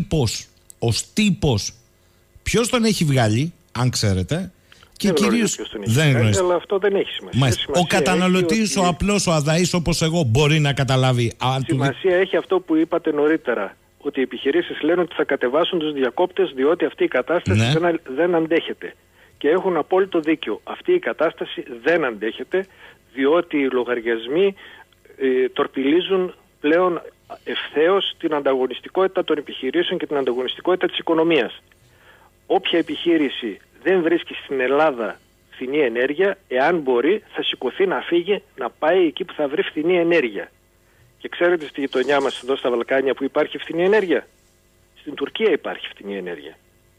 ως τύπος, ποιος τον έχει βγάλει, αν ξέρετε, και κυρίως δεν γνωρίζει, αλλά αυτό δεν έχει σημασία. Ο καταναλωτής, ο απλός, ο αδαής όπως εγώ μπορεί να καταλάβει. Σημασία έχει αυτό που είπατε νωρίτερα, ότι οι επιχειρήσεις λένε ότι θα κατεβάσουν τους διακόπτες διότι αυτή η κατάσταση δεν αντέχεται. Και έχουν απόλυτο δίκιο. Αυτή η κατάσταση δεν αντέχεται διότι οι λογαριασμοί τορπιλίζουν πλέον ευθέως την ανταγωνιστικότητα των επιχειρήσεων και την ανταγωνιστικότητα της οικονομίας. Όποια επιχείρηση δεν βρίσκει στην Ελλάδα φθηνή ενέργεια, εάν μπορεί θα σηκωθεί να φύγει να πάει εκεί που θα βρει φθηνή ενέργεια. Και ξέρετε στη γειτονιά μας εδώ στα Βαλκάνια που υπάρχει φθηνή ενέργεια? Στην Τουρκία υπάρχει φθηνή ενέργεια.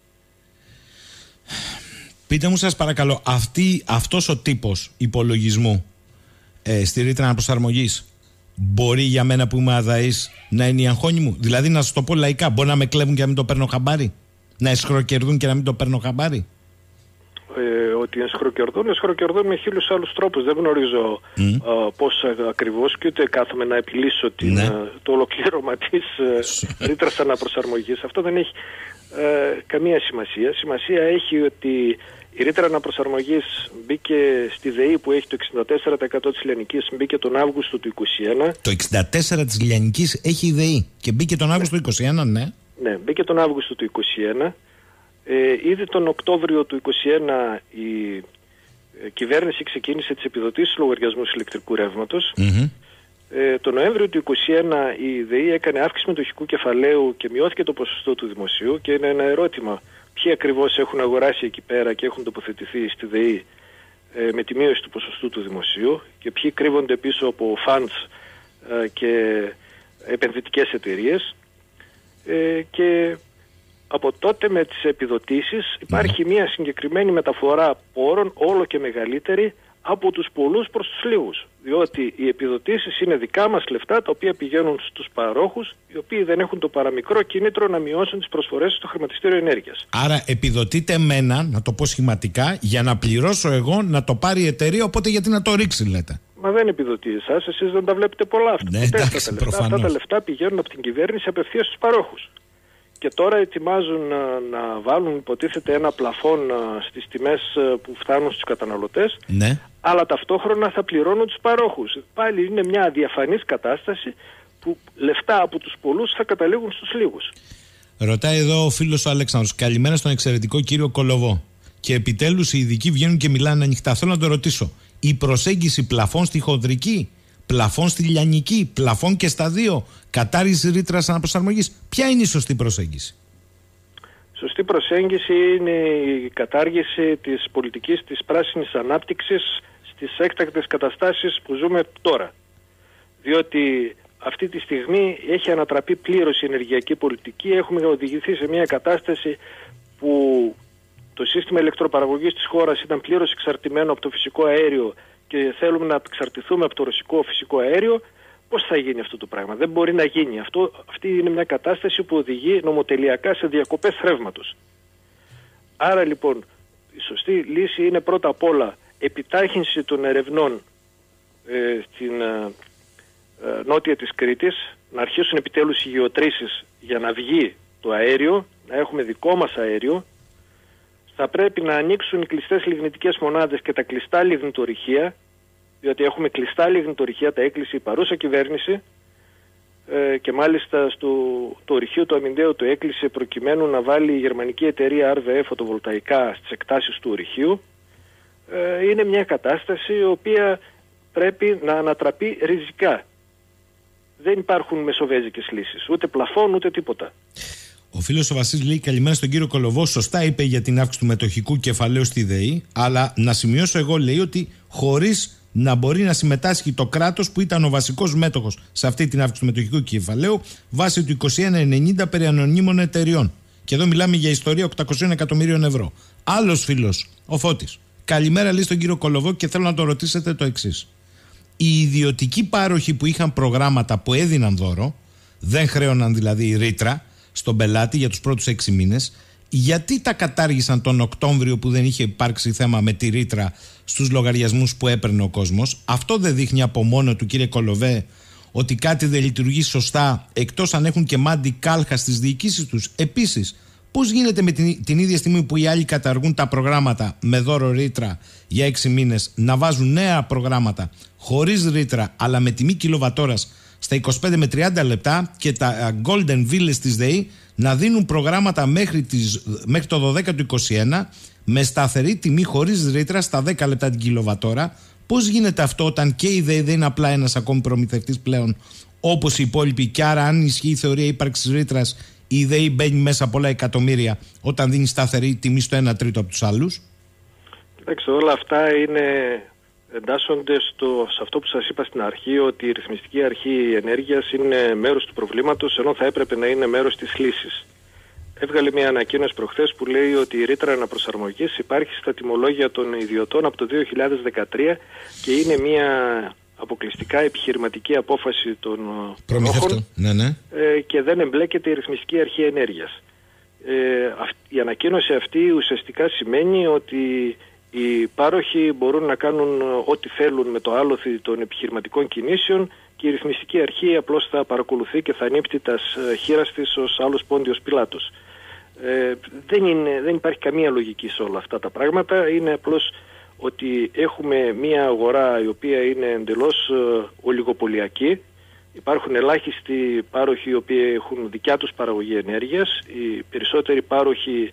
Πείτε μου σας παρακαλώ, αυτός ο τύπος υπολογισμού στη ρήτρα αναπροσαρμογής μπορεί για μένα που είμαι αδαής να είναι η αγχώνη μου? Δηλαδή να σας το πω λαϊκά, μπορεί να με κλέβουν και να μην το παίρνω χαμπάρι? Να εσχροκερδούν και να μην το παίρνω χαμπάρι? Ότι εσχροκερδούν με 1000 άλλους τρόπους. Δεν γνωρίζω πώς ακριβώς και ούτε κάθομαι να επιλύσω το ολοκλήρωμα της ρήτρας αναπροσαρμογής. Αυτό δεν έχει καμία σημασία. Σημασία έχει ότι η ρήτρα αναπροσαρμογής μπήκε στη ΔΕΗ που έχει το 64% της Λιανικής, μπήκε τον Αύγουστο του 2021. Το 64% της Λιανικής έχει η ΔΕΗ και μπήκε τον Αύγουστο του 2021, ναι. Ναι, μπήκε τον Αύγουστο του 2021. Ήδη τον Οκτώβριο του 2021 η κυβέρνηση ξεκίνησε τις επιδοτήσεις λογαριασμούς ηλεκτρικού ρεύματος. Το Νοέμβριο του 2021 η ΔΕΗ έκανε αύξηση μετοχικού κεφαλαίου και μειώθηκε το ποσοστό του δημοσίου και είναι ένα ερώτημα ποιοι ακριβώς έχουν αγοράσει εκεί πέρα και έχουν τοποθετηθεί στη ΔΕΗ με τη μείωση του ποσοστού του δημοσίου και ποιοι κρύβονται πίσω από funds και επενδυτικές εταιρείες, και από τότε με τις επιδοτήσεις υπάρχει μια συγκεκριμένη μεταφορά πόρων όλο και μεγαλύτερη από τους πολλούς προς τους λίγους. Διότι οι επιδοτήσεις είναι δικά μας λεφτά τα οποία πηγαίνουν στους παρόχους, οι οποίοι δεν έχουν το παραμικρό κίνητρο να μειώσουν τις προσφορές στο χρηματιστήριο ενέργειας. Άρα επιδοτείτε εμένα, να το πω σχηματικά, για να πληρώσω εγώ να το πάρει η εταιρεία, οπότε γιατί να το ρίξει, λέτε? Μα δεν επιδοτεί εσάς, εσείς δεν τα βλέπετε πολλά αυτά. Ναι, εντάξει, αυτά τα λεφτά πηγαίνουν από την κυβέρνηση απευθείας στους παρόχους. Και τώρα ετοιμάζουν να βάλουν, υποτίθεται, ένα πλαφόν στις τιμές που φτάνουν στους καταναλωτές, ναι, αλλά ταυτόχρονα θα πληρώνουν τους παρόχους. Πάλι είναι μια αδιαφανής κατάσταση που λεφτά από τους πολλούς θα καταλήγουν στους λίγους. Ρωτάει εδώ ο φίλος ο Αλέξανδρος. Καλημέρα στον εξαιρετικό κύριο Κολοβό. Και επιτέλους οι ειδικοί βγαίνουν και μιλάνε ανοιχτά. Θέλω να το ρωτήσω. Η προσέγγιση πλαφών στη χονδρική, πλαφών στη λιανική, πλαφών και στα δύο, κατάργηση ρήτρας αναπροσαρμογής, ποια είναι η σωστή προσέγγιση? Σωστή προσέγγιση είναι η κατάργηση της πολιτικής της πράσινης ανάπτυξης στις έκτακτες καταστάσεις που ζούμε τώρα. Διότι αυτή τη στιγμή έχει ανατραπεί πλήρως η ενεργειακή πολιτική. Έχουμε οδηγηθεί σε μια κατάσταση που το σύστημα ηλεκτροπαραγωγής της χώρας ήταν πλήρως εξαρτημένο από το φυσικό αέριο και θέλουμε να εξαρτηθούμε από το ρωσικό φυσικό αέριο. Πώς θα γίνει αυτό το πράγμα? Δεν μπορεί να γίνει. Αυτή είναι μια κατάσταση που οδηγεί νομοτελειακά σε διακοπές ρεύματος. Άρα λοιπόν η σωστή λύση είναι πρώτα απ' όλα επιτάχυνση των ερευνών στην νότια της Κρήτης, να αρχίσουν επιτέλους οι γεωτρήσεις για να βγει το αέριο, να έχουμε δικό μας αέριο. Θα πρέπει να ανοίξουν οι κλειστές λιγνητικές μονάδες και τα κλειστά λιγνητορυχεία, διότι έχουμε κλειστά λιγνητορυχεία, τα έκλεισε η παρούσα κυβέρνηση, και μάλιστα το ορυχείο του Αμυντέου το έκλεισε προκειμένου να βάλει η γερμανική εταιρεία RWE φωτοβολταϊκά στις εκτάσεις του ορυχείου. Είναι μια κατάσταση η οποία πρέπει να ανατραπεί ριζικά. Δεν υπάρχουν μεσοβέζικες λύσεις, ούτε πλαφών ούτε τίποτα. Ο φίλος ο Βασίλης λέει καλημέρα στον κύριο Κολοβό. Σωστά είπε για την αύξηση του μετοχικού κεφαλαίου στη ΔΕΗ, αλλά να σημειώσω εγώ, λέει, ότι χωρίς να μπορεί να συμμετάσχει το κράτος που ήταν ο βασικός μέτοχος σε αυτή την αύξηση του μετοχικού κεφαλαίου βάσει του 2190 περί ανωνύμων εταιριών. Και εδώ μιλάμε για ιστορία 800 εκατομμύριων ευρώ. Άλλος φίλος, ο Φώτης. Καλημέρα, λέει, στον κύριο Κολοβό και θέλω να το ρωτήσετε το εξής. Οι ιδιωτικοί πάροχοι που είχαν προγράμματα που έδιναν δώρο, δεν χρέωναν δηλαδή ρήτρα στον πελάτη για τους πρώτους 6 μήνες, γιατί τα κατάργησαν τον Οκτώβριο που δεν είχε υπάρξει θέμα με τη ρήτρα στους λογαριασμούς που έπαιρνε ο κόσμος? Αυτό δεν δείχνει από μόνο του, κύριε Κολοβέ, ότι κάτι δεν λειτουργεί σωστά, εκτός αν έχουν και μάντι κάλχα στις διοικήσεις τους? Επίσης, πώς γίνεται με την ίδια στιγμή που οι άλλοι καταργούν τα προγράμματα με δώρο ρήτρα για 6 μήνες να βάζουν νέα προγράμματα χωρίς ρήτρα αλλά με τιμή κιλοβατόρας στα 25 με 30 λεπτά και τα Golden Villas της ΔΕΗ να δίνουν προγράμματα μέχρι το 12 του 21 με σταθερή τιμή χωρίς ρήτρα στα 10 λεπτά την κιλοβατόρα? Πώς γίνεται αυτό όταν και η ΔΕΗ δεν είναι απλά ένας ακόμη προμηθευτής πλέον όπως οι υπόλοιποι, και άρα αν ισχύει η θεωρία ύπαρξης ρήτρας, η ΔΕΗ μπαίνει μέσα πολλά εκατομμύρια όταν δίνει σταθερή τιμή στο 1/3 από τους άλλους? Εντάξει, όλα αυτά εντάσσονται σε αυτό που σας είπα στην αρχή, ότι η ρυθμιστική αρχή ενέργειας είναι μέρος του προβλήματος, ενώ θα έπρεπε να είναι μέρος της λύσης. Έβγαλε μια ανακοίνωση προχθές που λέει ότι η ρήτρα αναπροσαρμογής υπάρχει στα τιμολόγια των ιδιωτών από το 2013 και είναι μια αποκλειστικά επιχειρηματική απόφαση των προμηθευτών, και δεν εμπλέκεται η ρυθμιστική αρχή ενέργειας. Η ανακοίνωση αυτή ουσιαστικά σημαίνει ότι οι πάροχοι μπορούν να κάνουν ό,τι θέλουν με το άλοθη των επιχειρηματικών κινήσεων και η ρυθμιστική αρχή απλώς θα παρακολουθεί και θα νύπτει τα χείρας της ως άλλος Πόντιος Πιλάτος. Δεν υπάρχει καμία λογική σε όλα αυτά τα πράγματα. Είναι απλώς ότι έχουμε μια αγορά η οποία είναι εντελώς ολιγοπολιακή. Υπάρχουν ελάχιστοι πάροχοι οι οποίοι έχουν δικιά τους παραγωγή ενέργειας. Οι περισσότεροι πάροχοι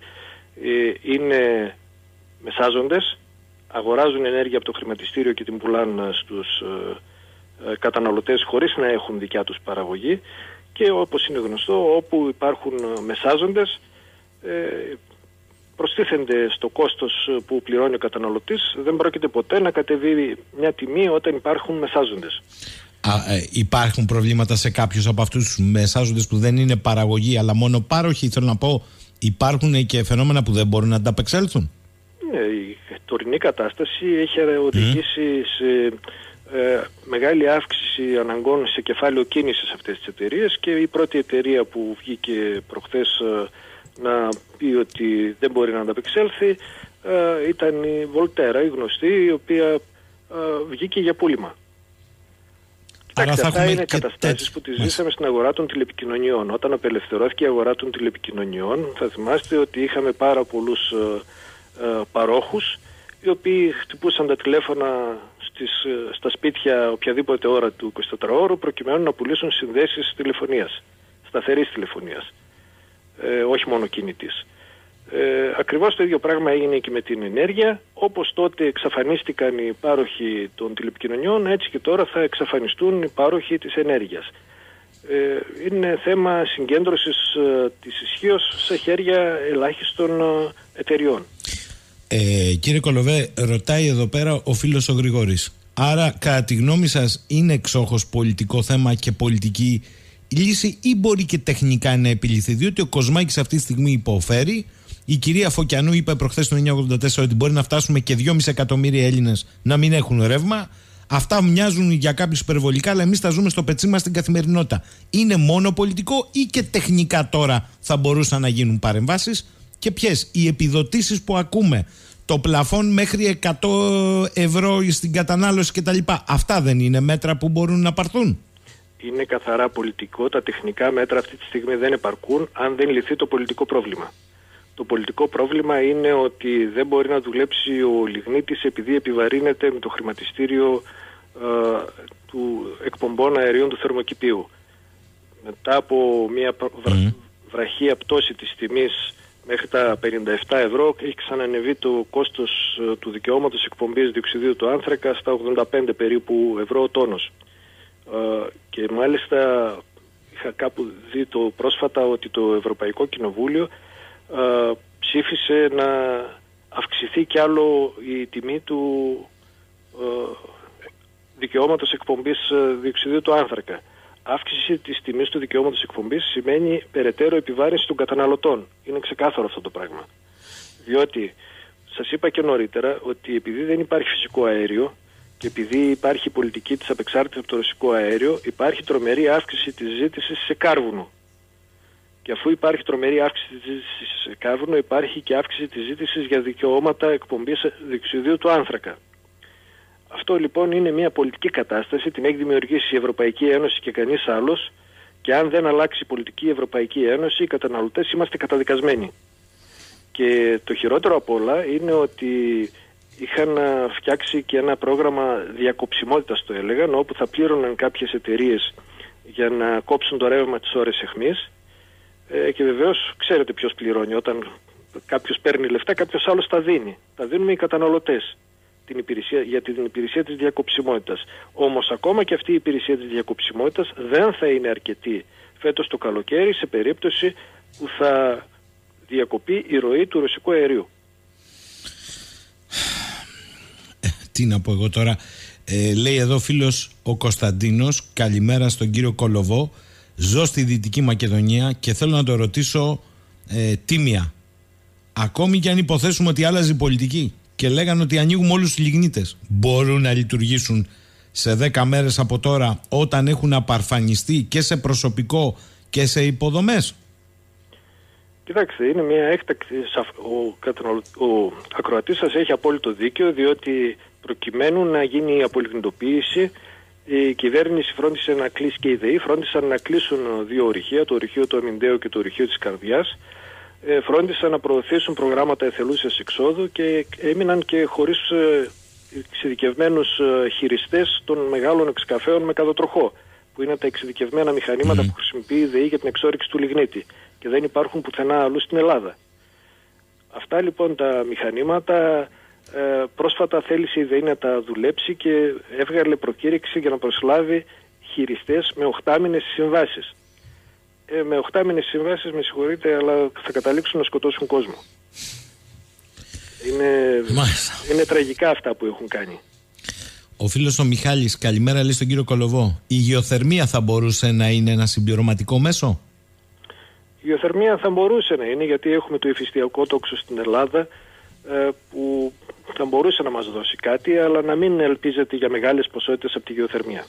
είναι μεσάζοντες, αγοράζουν ενέργεια από το χρηματιστήριο και την πουλάνε στους καταναλωτές χωρίς να έχουν δικιά τους παραγωγή, και όπως είναι γνωστό, όπου υπάρχουν μεσάζοντες προστίθενται στο κόστος που πληρώνει ο καταναλωτής. Δεν πρόκειται ποτέ να κατεβεί μια τιμή όταν υπάρχουν μεσάζοντες. Υπάρχουν προβλήματα σε κάποιους από αυτούς τους μεσάζοντες που δεν είναι παραγωγή αλλά μόνο πάροχοι? Θέλω να πω, υπάρχουν και φαινόμενα που δεν μπορούν να ανταπεξέλθουν. Ναι, η τωρινή κατάσταση έχει οδηγήσει σε μεγάλη αύξηση αναγκών σε κεφάλαιο κίνησης αυτές τις εταιρείες, και η πρώτη εταιρεία που βγήκε προχθές να πει ότι δεν μπορεί να ανταπεξέλθει ήταν η Volterra, η γνωστή, η οποία βγήκε για πούλημα. Κοιτάξτε, αυτά είναι καταστάσεις που τις ζήσαμε στην αγορά των τηλεπικοινωνιών. Όταν απελευθερώθηκε η αγορά των τηλεπικοινωνιών, θα θυμάστε ότι είχαμε πάρα πολλούς παρόχους οι οποίοι χτυπούσαν τα τηλέφωνα στα σπίτια οποιαδήποτε ώρα του 24ωρου προκειμένου να πουλήσουν συνδέσεις τηλεφωνίας, σταθερής τηλεφωνίας, όχι μόνο κινητής. Ακριβώς το ίδιο πράγμα έγινε και με την ενέργεια. Όπως τότε εξαφανίστηκαν οι πάροχοι των τηλεπικοινωνιών, έτσι και τώρα θα εξαφανιστούν οι πάροχοι της ενέργειας. Είναι θέμα συγκέντρωσης της ισχύως σε χέρια ελάχιστων εταιριών. Κύριε Κολοβέ, ρωτάει εδώ πέρα ο φίλος ο Γρηγόρης. Άρα, κατά τη γνώμη σας, είναι εξόχως πολιτικό θέμα και πολιτική λύση, ή μπορεί και τεχνικά να επιληθεί? Διότι ο Κοσμάκης αυτή τη στιγμή υποφέρει. Η κυρία Φωκιανού είπε προχθές το 1984 ότι μπορεί να φτάσουμε και 2,5 εκατομμύρια Έλληνες να μην έχουν ρεύμα. Αυτά μοιάζουν για κάποιους υπερβολικά, αλλά εμείς τα ζούμε στο πετσί μας στην καθημερινότητα. Είναι μόνο πολιτικό ή και τεχνικά τώρα θα μπορούσαν να γίνουν παρεμβάσεις? Και ποιες? Οι επιδοτήσεις που ακούμε, το πλαφόν μέχρι 100 ευρώ στην κατανάλωση κτλ. Αυτά δεν είναι μέτρα που μπορούν να πάρθουν? Είναι καθαρά πολιτικό. Τα τεχνικά μέτρα αυτή τη στιγμή δεν επαρκούν αν δεν λυθεί το πολιτικό πρόβλημα. Το πολιτικό πρόβλημα είναι ότι δεν μπορεί να δουλέψει ο λιγνίτης επειδή επιβαρύνεται με το χρηματιστήριο του εκπομπών αερίων του θερμοκηπίου. Μετά από μια βραχία πτώση της τιμής μέχρι τα 57 ευρώ έχει ξανανεβεί το κόστος του δικαιώματος εκπομπής διοξιδίου του άνθρακα στα 85 περίπου ευρώ ο τόνος. Και μάλιστα είχα κάπου δει το πρόσφατα ότι το Ευρωπαϊκό Κοινοβούλιο ψήφισε να αυξηθεί κι άλλο η τιμή του δικαιώματος εκπομπής διοξιδίου του άνθρακα. Αύξηση της τιμής του δικαιώματος εκπομπής σημαίνει περαιτέρω επιβάρυνση των καταναλωτών. Είναι ξεκάθαρο αυτό το πράγμα. Διότι σας είπα και νωρίτερα ότι επειδή δεν υπάρχει φυσικό αέριο και επειδή υπάρχει η πολιτική της απεξάρτησης από το ρωσικό αέριο, υπάρχει τρομερή αύξηση της ζήτησης σε κάρβουνο. Και αφού υπάρχει τρομερή αύξηση της ζήτησης σε κάρβουνο, υπάρχει και αύξηση της ζήτησης για δικαιώματα εκπομπής διοξιδίου του άνθρακα. Αυτό λοιπόν είναι μια πολιτική κατάσταση, την έχει δημιουργήσει η Ευρωπαϊκή Ένωση και κανείς άλλος, και αν δεν αλλάξει η πολιτική Ευρωπαϊκή Ένωση, οι καταναλωτές είμαστε καταδικασμένοι. Και το χειρότερο απ' όλα είναι ότι είχαν φτιάξει και ένα πρόγραμμα διακοψιμότητας, το έλεγαν, όπου θα πλήρωναν κάποιες εταιρείες για να κόψουν το ρεύμα τις ώρες αιχμής. Και βεβαίως ξέρετε ποιος πληρώνει. Όταν κάποιος παίρνει λεφτά, κάποιος άλλος τα δίνει. Τα δίνουμε οι καταναλωτές για την υπηρεσία της διακοψιμότητας. Όμως ακόμα και αυτή η υπηρεσία της διακοψιμότητας δεν θα είναι αρκετή φέτος το καλοκαίρι σε περίπτωση που θα διακοπεί η ροή του ρωσικού αερίου. Τι να πω εγώ τώρα. Λέει εδώ φίλος ο Κωνσταντίνος, καλημέρα στον κύριο Κολοβό. Ζω στη Δυτική Μακεδονία και θέλω να το ρωτήσω τίμια. Ακόμη και αν υποθέσουμε ότι άλλαζε η πολιτική και λέγανε ότι ανοίγουμε όλους τους λιγνίτες, μπορούν να λειτουργήσουν σε 10 μέρες από τώρα όταν έχουν απαρφανιστεί και σε προσωπικό και σε υποδομές? Κοιτάξτε, είναι μια έκτακτη. Ο ακροατής σας έχει απόλυτο δίκιο, διότι προκειμένου να γίνει η απολιγνητοποίηση, η κυβέρνηση φρόντισε να κλείσει και οι ΔΕΗ φρόντισαν να κλείσουν 2 ορυχεία, το ορυχείο του Αμυντέου και το ορυχείο της Καρδιάς. Φρόντισαν να προωθήσουν προγράμματα εθελούσιας εξόδου και έμειναν και χωρίς εξειδικευμένους χειριστές των μεγάλων εξκαφέων με καδοτροχό, που είναι τα εξειδικευμένα μηχανήματα που χρησιμοποιεί η ΔΕΗ για την εξόρυξη του λιγνίτη και δεν υπάρχουν πουθενά αλλού στην Ελλάδα. Αυτά λοιπόν τα μηχανήματα πρόσφατα θέλησε η ΔΕΗ να τα δουλέψει και έβγαλε προκήρυξη για να προσλάβει χειριστές με 8μηνες συμβάσεις. Με 8μηνες συμβάσεις, με συγχωρείτε, αλλά θα καταλήξουν να σκοτώσουν κόσμο. Είναι τραγικά αυτά που έχουν κάνει. Ο φίλος ο Μιχάλης, καλημέρα, λέει στον κύριο Κολοβό. Η γεωθερμία θα μπορούσε να είναι ένα συμπληρωματικό μέσο? Η γεωθερμία θα μπορούσε να είναι, γιατί έχουμε το υφιστιακό τόξο στην Ελλάδα που θα μπορούσε να μας δώσει κάτι, αλλά να μην ελπίζεται για μεγάλες ποσότητες από τη γεωθερμία.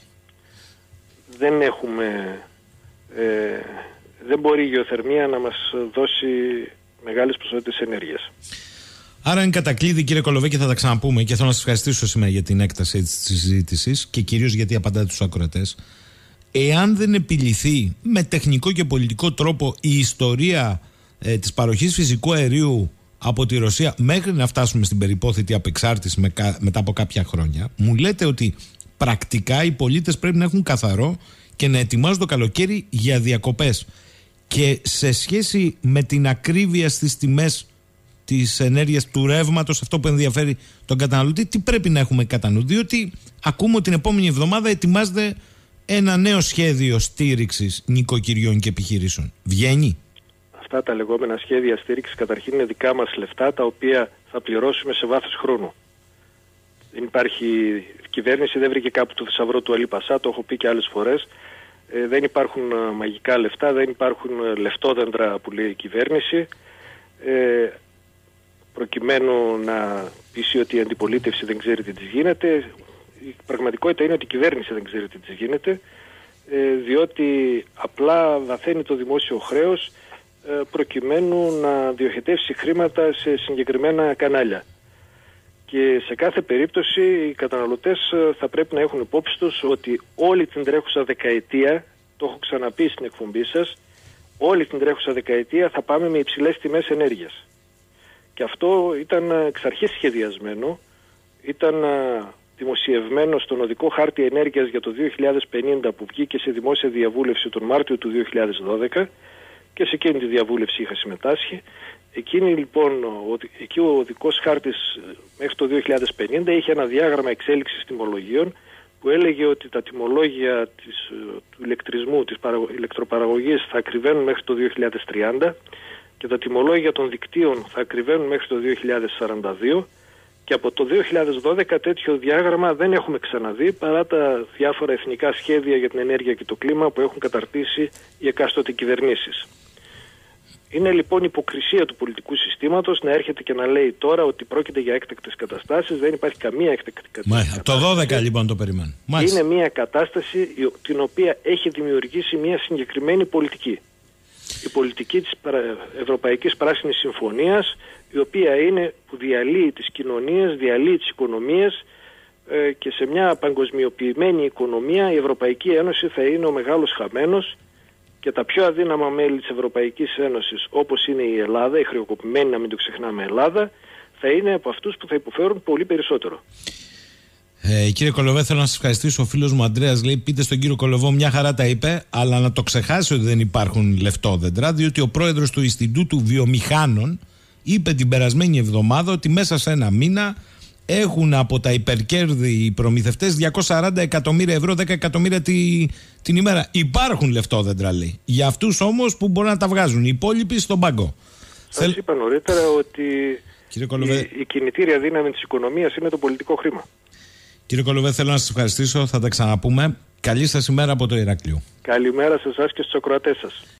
Δεν μπορεί η γεωθερμία να μας δώσει μεγάλες ποσότητες ενέργειας. Άρα είναι κατακλείδη, κύριε Κολοβέ, και θα τα ξαναπούμε, και θέλω να σας ευχαριστήσω σήμερα για την έκταση της συζήτησης και κυρίως γιατί απαντάτε τους ακροατές. Εάν δεν επιληθεί με τεχνικό και πολιτικό τρόπο η ιστορία της παροχής φυσικού αερίου από τη Ρωσία μέχρι να φτάσουμε στην περιπόθητη απεξάρτηση μετά από κάποια χρόνια, μου λέτε ότι πρακτικά οι πολίτες πρέπει να έχουν καθαρό και να ετοιμάζουν το καλοκαίρι για διακοπές. Και σε σχέση με την ακρίβεια στις τιμές της ενέργειας, του ρεύματος, αυτό που ενδιαφέρει τον καταναλωτή, τι πρέπει να έχουμε κατά νου? Διότι ακούμε ότι την επόμενη εβδομάδα ετοιμάζεται ένα νέο σχέδιο στήριξης νοικοκυριών και επιχειρήσεων. Βγαίνει? Αυτά τα λεγόμενα σχέδια στήριξης καταρχήν είναι δικά μας λεφτά, τα οποία θα πληρώσουμε σε βάθος χρόνου. Δεν υπάρχει, η κυβέρνηση δεν βρήκε κάπου το θησαυρό του Αλή Πασά, το έχω πει και άλλες φορές. Δεν υπάρχουν μαγικά λεφτά, δεν υπάρχουν λεφτόδεντρα που λέει η κυβέρνηση, προκειμένου να πείσει ότι η αντιπολίτευση δεν ξέρει τι της γίνεται. Η πραγματικότητα είναι ότι η κυβέρνηση δεν ξέρει τι της γίνεται, διότι απλά βαθαίνει το δημόσιο χρέος προκειμένου να διοχετεύσει χρήματα σε συγκεκριμένα κανάλια. Και σε κάθε περίπτωση οι καταναλωτές θα πρέπει να έχουν υπόψη τους ότι όλη την τρέχουσα δεκαετία, το έχω ξαναπεί στην εκπομπή σας, όλη την τρέχουσα δεκαετία θα πάμε με υψηλές τιμές ενέργειας. Και αυτό ήταν εξ αρχής σχεδιασμένο, ήταν δημοσιευμένο στον οδικό χάρτη ενέργειας για το 2050 που βγήκε σε δημόσια διαβούλευση τον Μάρτιο του 2012 και σε εκείνη τη διαβούλευση είχα συμμετάσχει. Εκείνη λοιπόν, εκεί ο οδικός χάρτης μέχρι το 2050 είχε ένα διάγραμμα εξέλιξης τιμολογίων που έλεγε ότι τα τιμολόγια του ηλεκτρισμού, της ηλεκτροπαραγωγής θα ακριβένουν μέχρι το 2030 και τα τιμολόγια των δικτύων θα ακριβένουν μέχρι το 2042, και από το 2012 τέτοιο διάγραμμα δεν έχουμε ξαναδεί, παρά τα διάφορα εθνικά σχέδια για την ενέργεια και το κλίμα που έχουν καταρτήσει οι εκάστοτε κυβερνήσεις. Είναι λοιπόν υποκρισία του πολιτικού συστήματος να έρχεται και να λέει τώρα ότι πρόκειται για έκτακτες καταστάσεις. Δεν υπάρχει καμία έκτακτη κατάσταση. Το 12 λοιπόν το περιμένω. Είναι μια κατάσταση την οποία έχει δημιουργήσει μια συγκεκριμένη πολιτική. Η πολιτική της Ευρωπαϊκής Πράσινης Συμφωνίας, η οποία είναι που διαλύει τις κοινωνίες, διαλύει τις οικονομίες, και σε μια παγκοσμιοποιημένη οικονομία η Ευρωπαϊκή Ένωση θα είναι ο μεγάλος χαμένος, και τα πιο αδύναμα μέλη της Ευρωπαϊκής Ένωσης, όπως είναι η Ελλάδα, η χρεοκοπημένη, να μην το ξεχνάμε, Ελλάδα, θα είναι από αυτούς που θα υποφέρουν πολύ περισσότερο. Κύριε Κολοβέ, θέλω να σας ευχαριστήσω. Ο φίλος μου Ανδρέας λέει: πείτε στον κύριο Κολοβό, μια χαρά τα είπε, αλλά να το ξεχάσει ότι δεν υπάρχουν λεφτόδεντρα, διότι ο πρόεδρος του Ινστιτούτου Βιομηχάνων είπε την περασμένη εβδομάδα ότι μέσα σε ένα μήνα έχουν από τα υπερκέρδη οι προμηθευτές 240 εκατομμύρια ευρώ, 10 εκατομμύρια την ημέρα. Υπάρχουν λεφτόδεντρα, λέει. Για αυτούς όμως που μπορούν να τα βγάζουν. Οι υπόλοιποι στον πάγκο. Σας είπα νωρίτερα ότι η κινητήρια δύναμη της οικονομίας είναι το πολιτικό χρήμα. Κύριε Κολοβέ, θέλω να σας ευχαριστήσω. Θα τα ξαναπούμε. Καλή σας ημέρα από το Ηράκλειο. Καλημέρα σε εσάς και στους ακροατές σας.